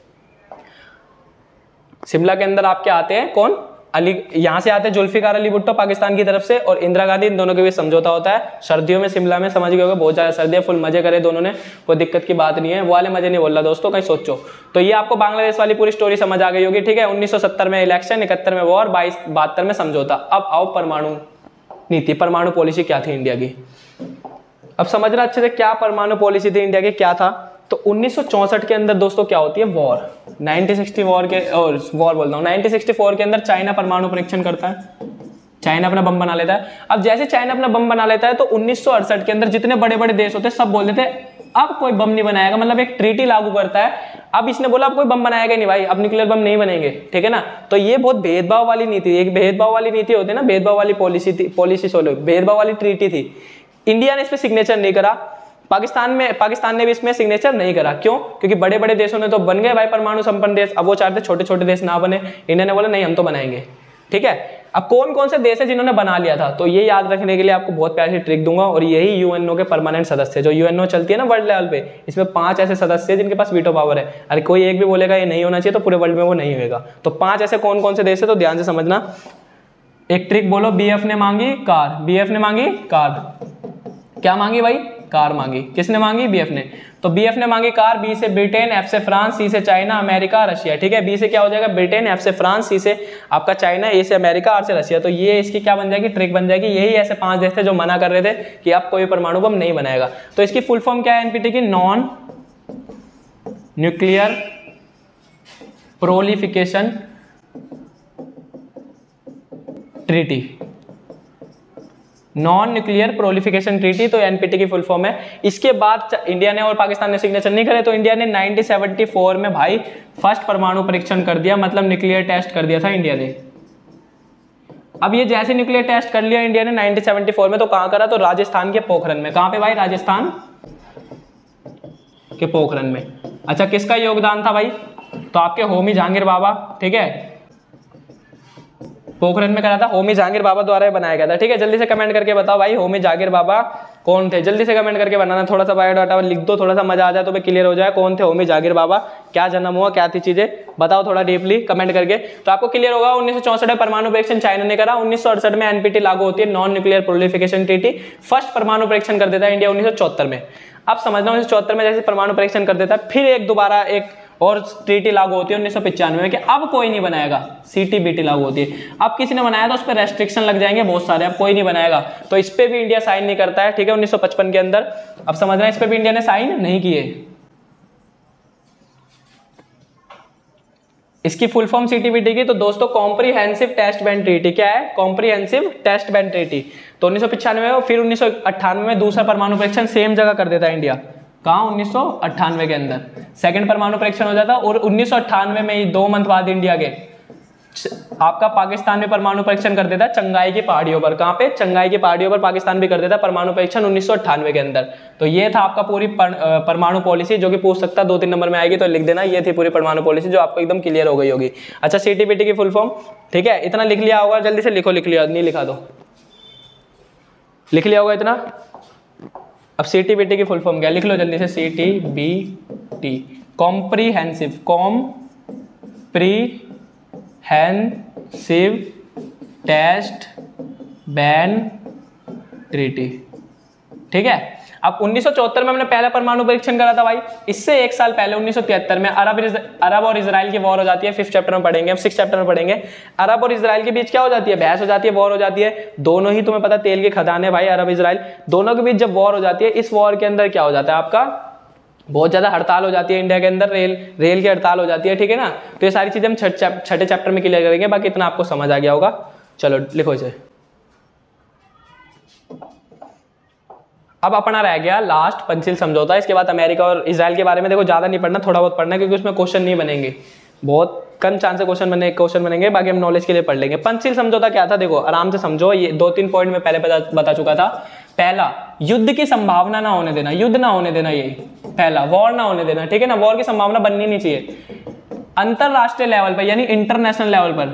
शिमला के अंदर आपके आते हैं कौन, अली, यहाँ से आते हैं जुल्फिकार अली भुट्टो पाकिस्तान की तरफ से, और इंदिरा गांधी, इन दोनों के बीच समझौता होता है। सर्दियों में शिमला में, समझ गए होगे, बहुत ज्यादा सर्दियां, फुल मजे करे दोनों ने, कोई दिक्कत की बात नहीं है, वो वाले मजे नहीं बोल रहा दोस्तों, कहीं सोचो। तो ये आपको बांग्लादेश वाली पूरी स्टोरी समझ आ गई होगी, ठीक है। 1970 में इलेक्शन, 71 में वॉर, 72 में समझौता। अब आओ परमाणु नीति, परमाणु पॉलिसी क्या थी इंडिया की। अब समझना अच्छे से, क्या परमाणु पॉलिसी थी इंडिया की, क्या था। तो 1964 के अंदर दोस्तों क्या होती है, वॉर। 1960 वॉर के, और वॉर बोलता हूँ, 1964 के अंदर चाइना परमाणु परीक्षण करता है, चाइना अपना बम बना लेता है। अब जैसे चाइना अपना बम बना लेता है, तो 1968 के अंदर जितने बड़े बड़े देश होते हैं सब बोल देते हैं अब कोई बम नहीं बनाएगा, मतलब एक ट्रीटी लागू करता है। अब इसने बोला अब कोई बम बनाएगा नहीं भाई, अब न्यूक्लियर बम नहीं बनेंगे, ठीक है ना। तो ये बहुत भेदभाव वाली नीति, एक भेदभाव वाली नीति होती है ना, भेदभाव वाली पॉलिसी थी, भेदभाव वाली ट्रीटी थी। इंडिया ने इस पर सिग्नेचर नहीं करा, पाकिस्तान ने भी इसमें सिग्नेचर नहीं करा। क्यों? क्योंकि बड़े बड़े देशों ने तो बन गए भाई परमाणु संपन्न देश, अब वो चाहते छोटे छोटे देश ना बने। इंडिया ने बोला नहीं हम तो बनाएंगे, ठीक है। अब कौन कौन से देश है जिन्होंने बना लिया था, तो ये याद रखने के लिए आपको बहुत प्यारी सी ट्रिक दूंगा, और यही यूएनओ के परमानेंट सदस्य, जो यूएनओ चलती है ना वर्ल्ड लेवल पे, इसमें 5 ऐसे सदस्य हैं जिनके पास वीटो पावर है। अरे कोई एक भी बोलेगा ये नहीं होना चाहिए तो पूरे वर्ल्ड में वो नहीं होगा। तो 5 ऐसे कौन कौन से देश है, तो ध्यान से समझना। एक ट्रिक बोलो, बीएफ ने मांगी कार, बीएफ ने मांगी कार, क्या मांगी भाई, कार मांगी। किसने मांगी, बीएफ ने। तो बीएफ ने मांगी कार, बी से ब्रिटेन, एफ से फ्रांस, सी से चाइना, अमेरिका, रशिया, ठीक है। बी से क्या हो जाएगा, ब्रिटेन, एफ से फ्रांस, सी से आपका चाइना, ए से अमेरिका, आर से रशिया। तो ये इसकी क्या बन जाएगी, ट्रिक बन जाएगी। यही ऐसे 5 देश थे जो मना कर रहे थे कि अब कोई परमाणु बम नहीं बनाएगा। तो इसकी फुल फॉर्म क्या है एनपीटी की, non nuclear proliferation treaty, non nuclear proliferation treaty, तो एनपीटी की फुल फॉर्म है। इसके बाद इंडिया ने और पाकिस्तान ने सिग्नेचर नहीं करे, तो इंडिया ने 1974 में भाई फर्स्ट परमाणु परीक्षण कर दिया, मतलब न्यूक्लियर टेस्ट कर दिया था इंडिया ने। अब ये जैसे न्यूक्लियर टेस्ट कर लिया इंडिया ने 1974 में, तो कहां करा, तो राजस्थान के पोखरन में। कहां पे भाई, राजस्थान के पोखरन में। अच्छा किसका योगदान था भाई, तो आपके होमी जहांगीर बाबा, ठीक है, पोखरन में करा था, होमी जहांगीर बाबा द्वारा बनाया गया था, ठीक है। जल्दी से कमेंट करके बताओ भाई होमी जहांगीर बाबा कौन थे, जल्दी से कमेंट करके बनाना, थोड़ा सा बायोडाटा लिख दो, थोड़ा सा मजा आ जाए तो क्लियर हो जाए कौन थे होमी जहांगीर बाबा, क्या जन्म हुआ, क्या थी चीजें, बताओ थोड़ा डीपली कमेंट करके, तो आपको क्लियर होगा। 1964 में परमाणु परीक्षण चाइना ने करा, 1968 में एनपीटी लागू होती है, non nuclear proliferation treaty. First परमाणु परीक्षण कर देता है इंडिया 1974 में। अब समझना 1974 में जैसे परमाणु परीक्षण कर देता है, फिर दोबारा एक और ट्रीटी लागू होती है 1995 में कि अब कोई नहीं बनाएगा, सीटीबीटी लागू होती है। अब किसी ने बनाया तो उस पर रेस्ट्रिक्शन लग जाएंगे बहुत सारे, अब कोई नहीं बनाएगा, तो इस पे भी इंडिया साइन नहीं करता है, ठीक है, 1955 के अंदर। अब समझना इस पे भी इंडिया ने साइन नहीं किए। इसकी फुल फॉर्म सीटीबीटी की, तो दोस्तों कॉम्प्रिहेंसिव टेस्ट बैंड ट्रीटी। क्या है? Comprehensive test ban treaty. तो 1995 में, फिर 1998 में दूसरा परमाणु परीक्षण सेम जगह कर देता है इंडिया। कहाँ? 1998 के अंदर सेकंड परमाणु परीक्षण हो जाता। और 1998 में ही 2 मंथ बाद इंडिया के आपका पाकिस्तान में परमाणु परीक्षण कर देता है चंगाई की पहाड़ियों पर। कहाँ पे? चंगाई की पहाड़ियों पर पाकिस्तान भी कर देता है परमाणु परीक्षण 1998 के अंदर। तो ये था आपका पूरी परमाणु पॉलिसी, जो कि पूछ सकता है 2-3 नंबर में आएगी, तो लिख देना। ये थी पूरी परमाणु पॉलिसी जो आपको एकदम क्लियर हो गई होगी। अच्छा, सीटीबीटी की फुल फॉर्म, ठीक है, इतना लिख लिया होगा, जल्दी से लिखो। लिख लिया? नहीं लिखा तो लिख लिया होगा इतना। अब सीटीबीटी की फुल फॉर्म क्या? लिख लो जल्दी से। CTBT comprehensive, comprehensive test ban treaty, ठीक है। अब 1974 में हमने पहला परमाणु परीक्षण करा था भाई। इससे 1 साल पहले 1973 में अरब और इजराइल की वॉर हो जाती है। 5th चैप्टर में पढ़ेंगे, हम 6th चैप्टर में पढ़ेंगे। अरब और इजराइल के बीच क्या हो जाती है? बहस हो जाती है, वॉर हो जाती है। दोनों ही तुम्हें पता तेल के खदान है भाई, अरब इजराइल, दोनों के बीच जब वॉर हो जाती है, इस वॉर के अंदर क्या हो जाता है आपका? बहुत ज्यादा हड़ताल हो जाती है इंडिया के अंदर, रेल की हड़ताल हो जाती है, ठीक है ना। तो ये सारी चीजें हम छठे चैप्टर में क्लियर करेंगे। बाकी इतना आपको समझ आ गया होगा। चलो लिखो इसे। अब अपना रह गया लास्ट पंचशील समझौता। इसके बाद अमेरिका और इजराइल के बारे में देखो ज्यादा नहीं पढ़ना, थोड़ा बहुत पढ़ना, क्योंकि उसमें क्वेश्चन नहीं बनेंगे, बहुत कम चांस से क्वेश्चन बनेंगे। बाकी हम नॉलेज के लिए पढ़ लेंगे। पंचशील समझौता क्या था? देखो आराम से समझो, ये 2-3 पॉइंट में पहले बता चुका था। पहला, युद्ध की संभावना ना होने देना, युद्ध ना होने देना, ये पहला, वॉर ना होने देना, ठीक है ना। वॉर की संभावना बननी नहीं चाहिए। अंतरराष्ट्रीय लेवल पर, यानी इंटरनेशनल लेवल पर,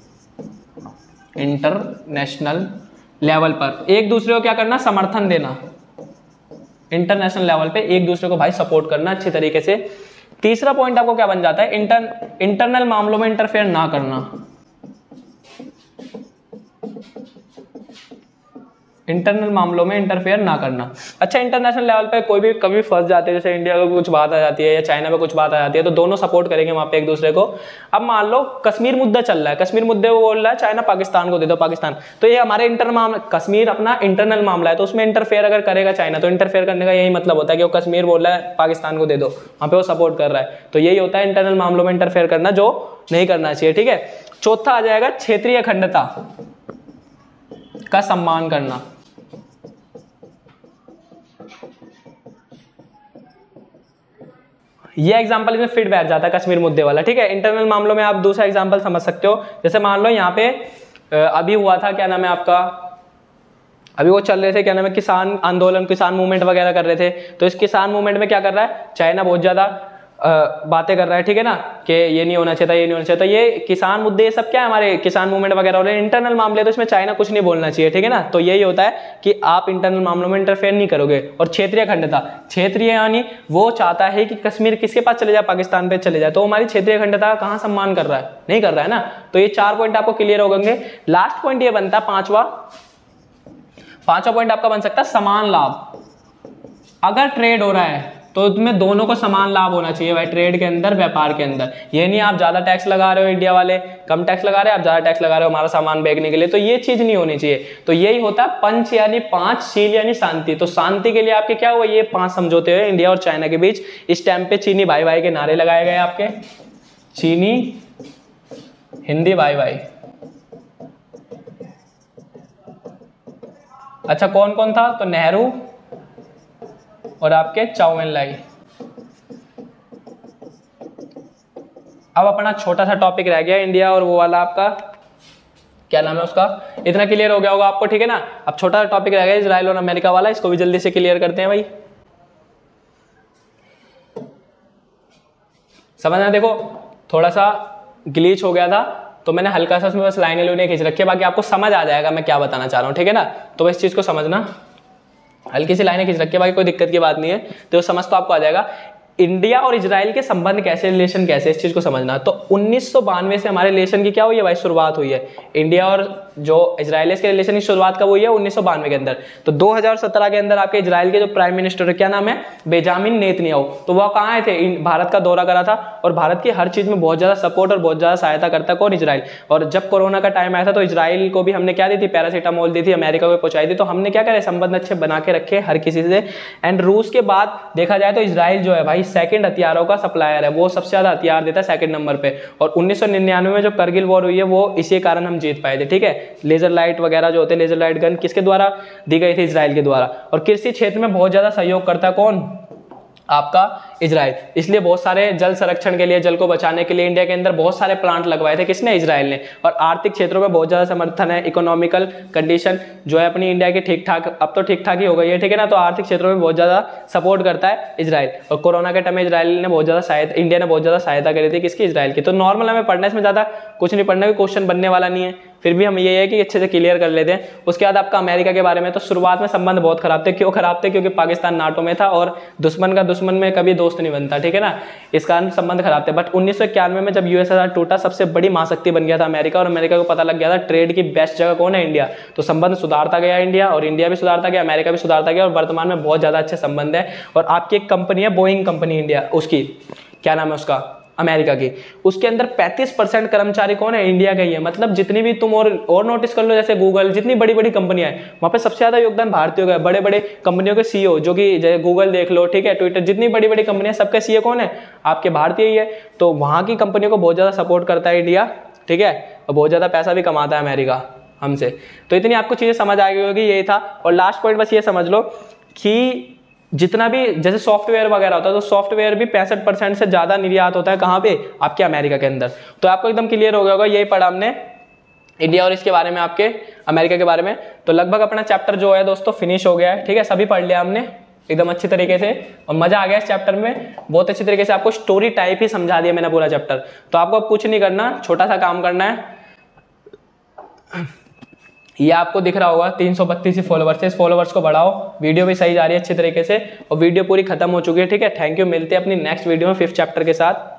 इंटरनेशनल लेवल पर एक दूसरे को क्या करना? समर्थन देना। इंटरनेशनल लेवल पे एक दूसरे को भाई सपोर्ट करना अच्छी तरीके से। तीसरा पॉइंट आपको क्या बन जाता है? इंटरनल मामलों में इंटरफेयर ना करना। इंटरनल मामलों में इंटरफेयर ना करना। अच्छा, इंटरनेशनल लेवल पे कोई भी कभी फंस जाते हैं, जैसे इंडिया को कुछ बात आ जाती है या चाइना में कुछ बात आ जाती है, तो दोनों सपोर्ट करेंगे वहां पे एक दूसरे को। अब मान लो कश्मीर मुद्दा चल रहा है, कश्मीर मुद्दे वो बोल रहा है चाइना पाकिस्तान को दे दो, पाकिस्तान, तो ये हमारे इंटरनल मामला, कश्मीर अपना इंटरनल मामला है, तो उसमें इंटरफेयर अगर करेगा चाइना, तो इंटरफेयर करने का यही मतलब होता है कि वो कश्मीर बोल रहा है पाकिस्तान को दे दो, वहां पे वो सपोर्ट कर रहा है। तो यही होता है इंटरनल मामलों में इंटरफेयर करना, जो नहीं करना चाहिए, ठीक है। चौथा आ जाएगा क्षेत्रीय अखंडता का सम्मान करना। ये एग्जांपल इसमें फिट बैठ जाता है कश्मीर मुद्दे वाला, ठीक है। इंटरनल मामलों में आप दूसरा एग्जांपल समझ सकते हो, जैसे मान लो यहाँ पे अभी हुआ था, क्या नाम है आपका, अभी वो चल रहे थे, क्या नाम है, किसान आंदोलन, किसान मूवमेंट वगैरह कर रहे थे। तो इस किसान मूवमेंट में क्या कर रहा है चाइना? बहुत ज्यादा बातें कर रहा है, ठीक है ना, कि ये नहीं होना चाहिए था, ये नहीं होना चाहिए था। ये किसान मुद्दे, ये सब क्या है, हमारे किसान मूवमेंट वगैरह हो रहे हैं, इंटरनल मामले, तो इसमें चाइना कुछ नहीं बोलना चाहिए, ठीक है ना। तो यही होता है कि आप इंटरनल मामलों में इंटरफेयर नहीं करोगे। और क्षेत्रीय अखंडता, क्षेत्रीय यानी वो चाहता है कि कश्मीर किसके पास चले जाए? पाकिस्तान पे चले जाए, तो हमारी क्षेत्रीय अखंडता का कहाँ सम्मान कर रहा है? नहीं कर रहा है ना। तो ये 4 पॉइंट आपको क्लियर हो गए। लास्ट पॉइंट ये बनता है पांचवा पॉइंट आपका बन सकता है समान लाभ। अगर ट्रेड हो रहा है तो उसमें दोनों को समान लाभ होना चाहिए भाई, ट्रेड के अंदर, व्यापार के अंदर। ये नहीं आप ज्यादा टैक्स लगा रहे हो, इंडिया वाले कम टैक्स लगा रहे हैं, आप ज्यादा टैक्स लगा रहे हो हमारा सामान बेचने के लिए, तो ये चीज नहीं होनी चाहिए। तो यही होता है पंच यानी 5, शील यानी शांति। तो शांति के लिए आपके क्या हुआ? ये 5 समझौते हुए इंडिया और चाइना के बीच। इस टाइम पे चीनी भाई भाई के नारे लगाए गए आपके, चीनी हिंदी भाई भाई। अच्छा, कौन कौन था? तो नेहरू और आपके चाउ एन लाई। अब अपना छोटा सा टॉपिक रह गया इंडिया और वो वाला आपका क्या नाम है उसका, इतना क्लियर हो गया होगा आपको, ठीक है ना। अब छोटा सा टॉपिक रह गया इजराइल और अमेरिका वाला, इसको भी जल्दी से क्लियर करते हैं भाई। समझना, देखो थोड़ा सा ग्लिच हो गया था, तो मैंने हल्का सा उसमें बस लाइनें लूने खींच रखी है, बाकी आपको समझ आ जाएगा मैं क्या बताना चाह रहा हूँ, ठीक है ना। तो इस चीज को समझना, हल्की सी लाइनें खींच रखी है, बाकी कोई दिक्कत की बात नहीं है, तो समझ तो आपको आ जाएगा। इंडिया और इजराइल के संबंध कैसे, रिलेशन कैसे, इस चीज को समझना। तो 1992 से हमारे रिलेशन की क्या हुई है भाई, शुरुआत हुई है। इंडिया और जो इजराइल के रिलेशन की शुरुआत कब हुई है 1992 के अंदर। तो 2017 के अंदर आपके इजराइल के जो प्राइम मिनिस्टर है क्या नाम है, बेंजामिन नेतन्याहू, तो वह कहाँ आए थे, भारत का दौरा करा था और भारत की हर चीज में बहुत ज्यादा सपोर्ट और बहुत ज्यादा सहायता करता कौन, इजराइल। और जब कोरोना का टाइम आया था तो इजराइल को भी हमने क्या दी थी, पैरासीटामोल दी थी, अमेरिका को पहुंचाई थी। तो हमने क्या करे, संबंध अच्छे बना के रखे हर किसी से। एंड रूस के बाद देखा जाए तो इजराइल जो है भाई सेकंड हथियारों का सप्लायर है, वो सबसे ज्यादा हथियार देता है सेकंड नंबर पे। और 1999 में जो करगिल वॉर हुई है वो इसी कारण हम जीत पाए थे, ठीक है। लेजर लाइट वगैरह जो होते हैं, लेजर लाइट गन किसके द्वारा दी गई थी, इजराइल के द्वारा। और कृषि क्षेत्र में बहुत ज्यादा सहयोग करता है कौन, आपका इजराइल। इसलिए बहुत सारे जल संरक्षण के लिए, जल को बचाने के लिए इंडिया के अंदर बहुत सारे प्लांट लगवाए थे, किसने, इजराइल ने। और आर्थिक क्षेत्रों में बहुत ज्यादा समर्थन है, इकोनॉमिकल कंडीशन जो है अपनी इंडिया की ठीक ठाक, अब तो ठीक ठाक ही हो गई है, ठीक है ना। तो आर्थिक क्षेत्रों में बहुत ज्यादा सपोर्ट करता है इजराइल। और कोरोना के टाइम में इजराइल ने बहुत ज्यादा सहायता, इंडिया ने बहुत ज्यादा सहायता करी थी, किसकी, इजराइल की। तो नॉर्मल हमें पढ़ना, इसमें ज्यादा कुछ नहीं पढ़ना, क्वेश्चन बनने वाला नहीं है, फिर भी हम ये है कि अच्छे से क्लियर कर लेते हैं। उसके बाद आपका अमेरिका के बारे में, तो शुरुआत में संबंध बहुत खराब थे। क्यों खराब थे, क्योंकि पाकिस्तान नाटो में था और दुश्मन का दुश्मन में कभी दोस्त नहीं बनता, ठीक है ना, इस कारण संबंध खराब थे। बट 1991 में जब यूएसएसआर टूटा, सबसे बड़ी महाशक्ति बन गया था अमेरिका, और अमेरिका को पता लग गया था ट्रेड की बेस्ट जगह कौन है, इंडिया। तो संबंध सुधारता गया इंडिया, और इंडिया भी सुधारता गया, अमेरिका भी सुधारता गया, और वर्तमान में बहुत ज्यादा अच्छे संबंध है। और आपकी एक कंपनी है बोइंग कंपनी इंडिया, उसकी क्या नाम है उसका, अमेरिका की, उसके अंदर 35% कर्मचारी कौन है, इंडिया का ही है। मतलब जितनी भी तुम और नोटिस कर लो, जैसे गूगल, जितनी बड़ी बड़ी कंपनियां हैं वहां पे सबसे ज्यादा योगदान भारतीयों का है। बड़े बड़े कंपनियों के सीईओ, जो कि जैसे गूगल देख लो, ठीक है, ट्विटर, जितनी बड़ी बड़ी कंपनियां, सबके सीईओ कौन है, आपके भारतीय ही है। तो वहां की कंपनियों को बहुत ज्यादा सपोर्ट करता है इंडिया, ठीक है, और बहुत ज्यादा पैसा भी कमाता है अमेरिका हमसे। तो इतनी आपको चीजें समझ आ गई होगी, यही था। और लास्ट पॉइंट बस ये समझ लो कि जितना भी जैसे सॉफ्टवेयर वगैरह होता है, तो सॉफ्टवेयर भी 65% से ज्यादा निर्यात होता है कहाँ पे, आपके अमेरिका के अंदर। तो आपको एकदम क्लियर हो गया होगा, यही पढ़ा हमने इंडिया और इसके बारे में, आपके अमेरिका के बारे में। तो लगभग अपना चैप्टर जो है दोस्तों फिनिश हो गया है, ठीक है, सभी पढ़ लिया हमने एकदम अच्छी तरीके से, और मजा आ गया इस चैप्टर में। बहुत अच्छी तरीके से आपको स्टोरी टाइप ही समझा दिया मैंने पूरा चैप्टर। तो आपको अब कुछ नहीं करना, छोटा सा काम करना है। ये आपको दिख रहा होगा 332 फॉलोवर्स है, इस फॉलोवर्स को बढ़ाओ। वीडियो भी सही जा रही है अच्छी तरीके से, और वीडियो पूरी खत्म हो चुकी है, ठीक है। थैंक यू, मिलते हैं अपनी नेक्स्ट वीडियो में 5th चैप्टर के साथ।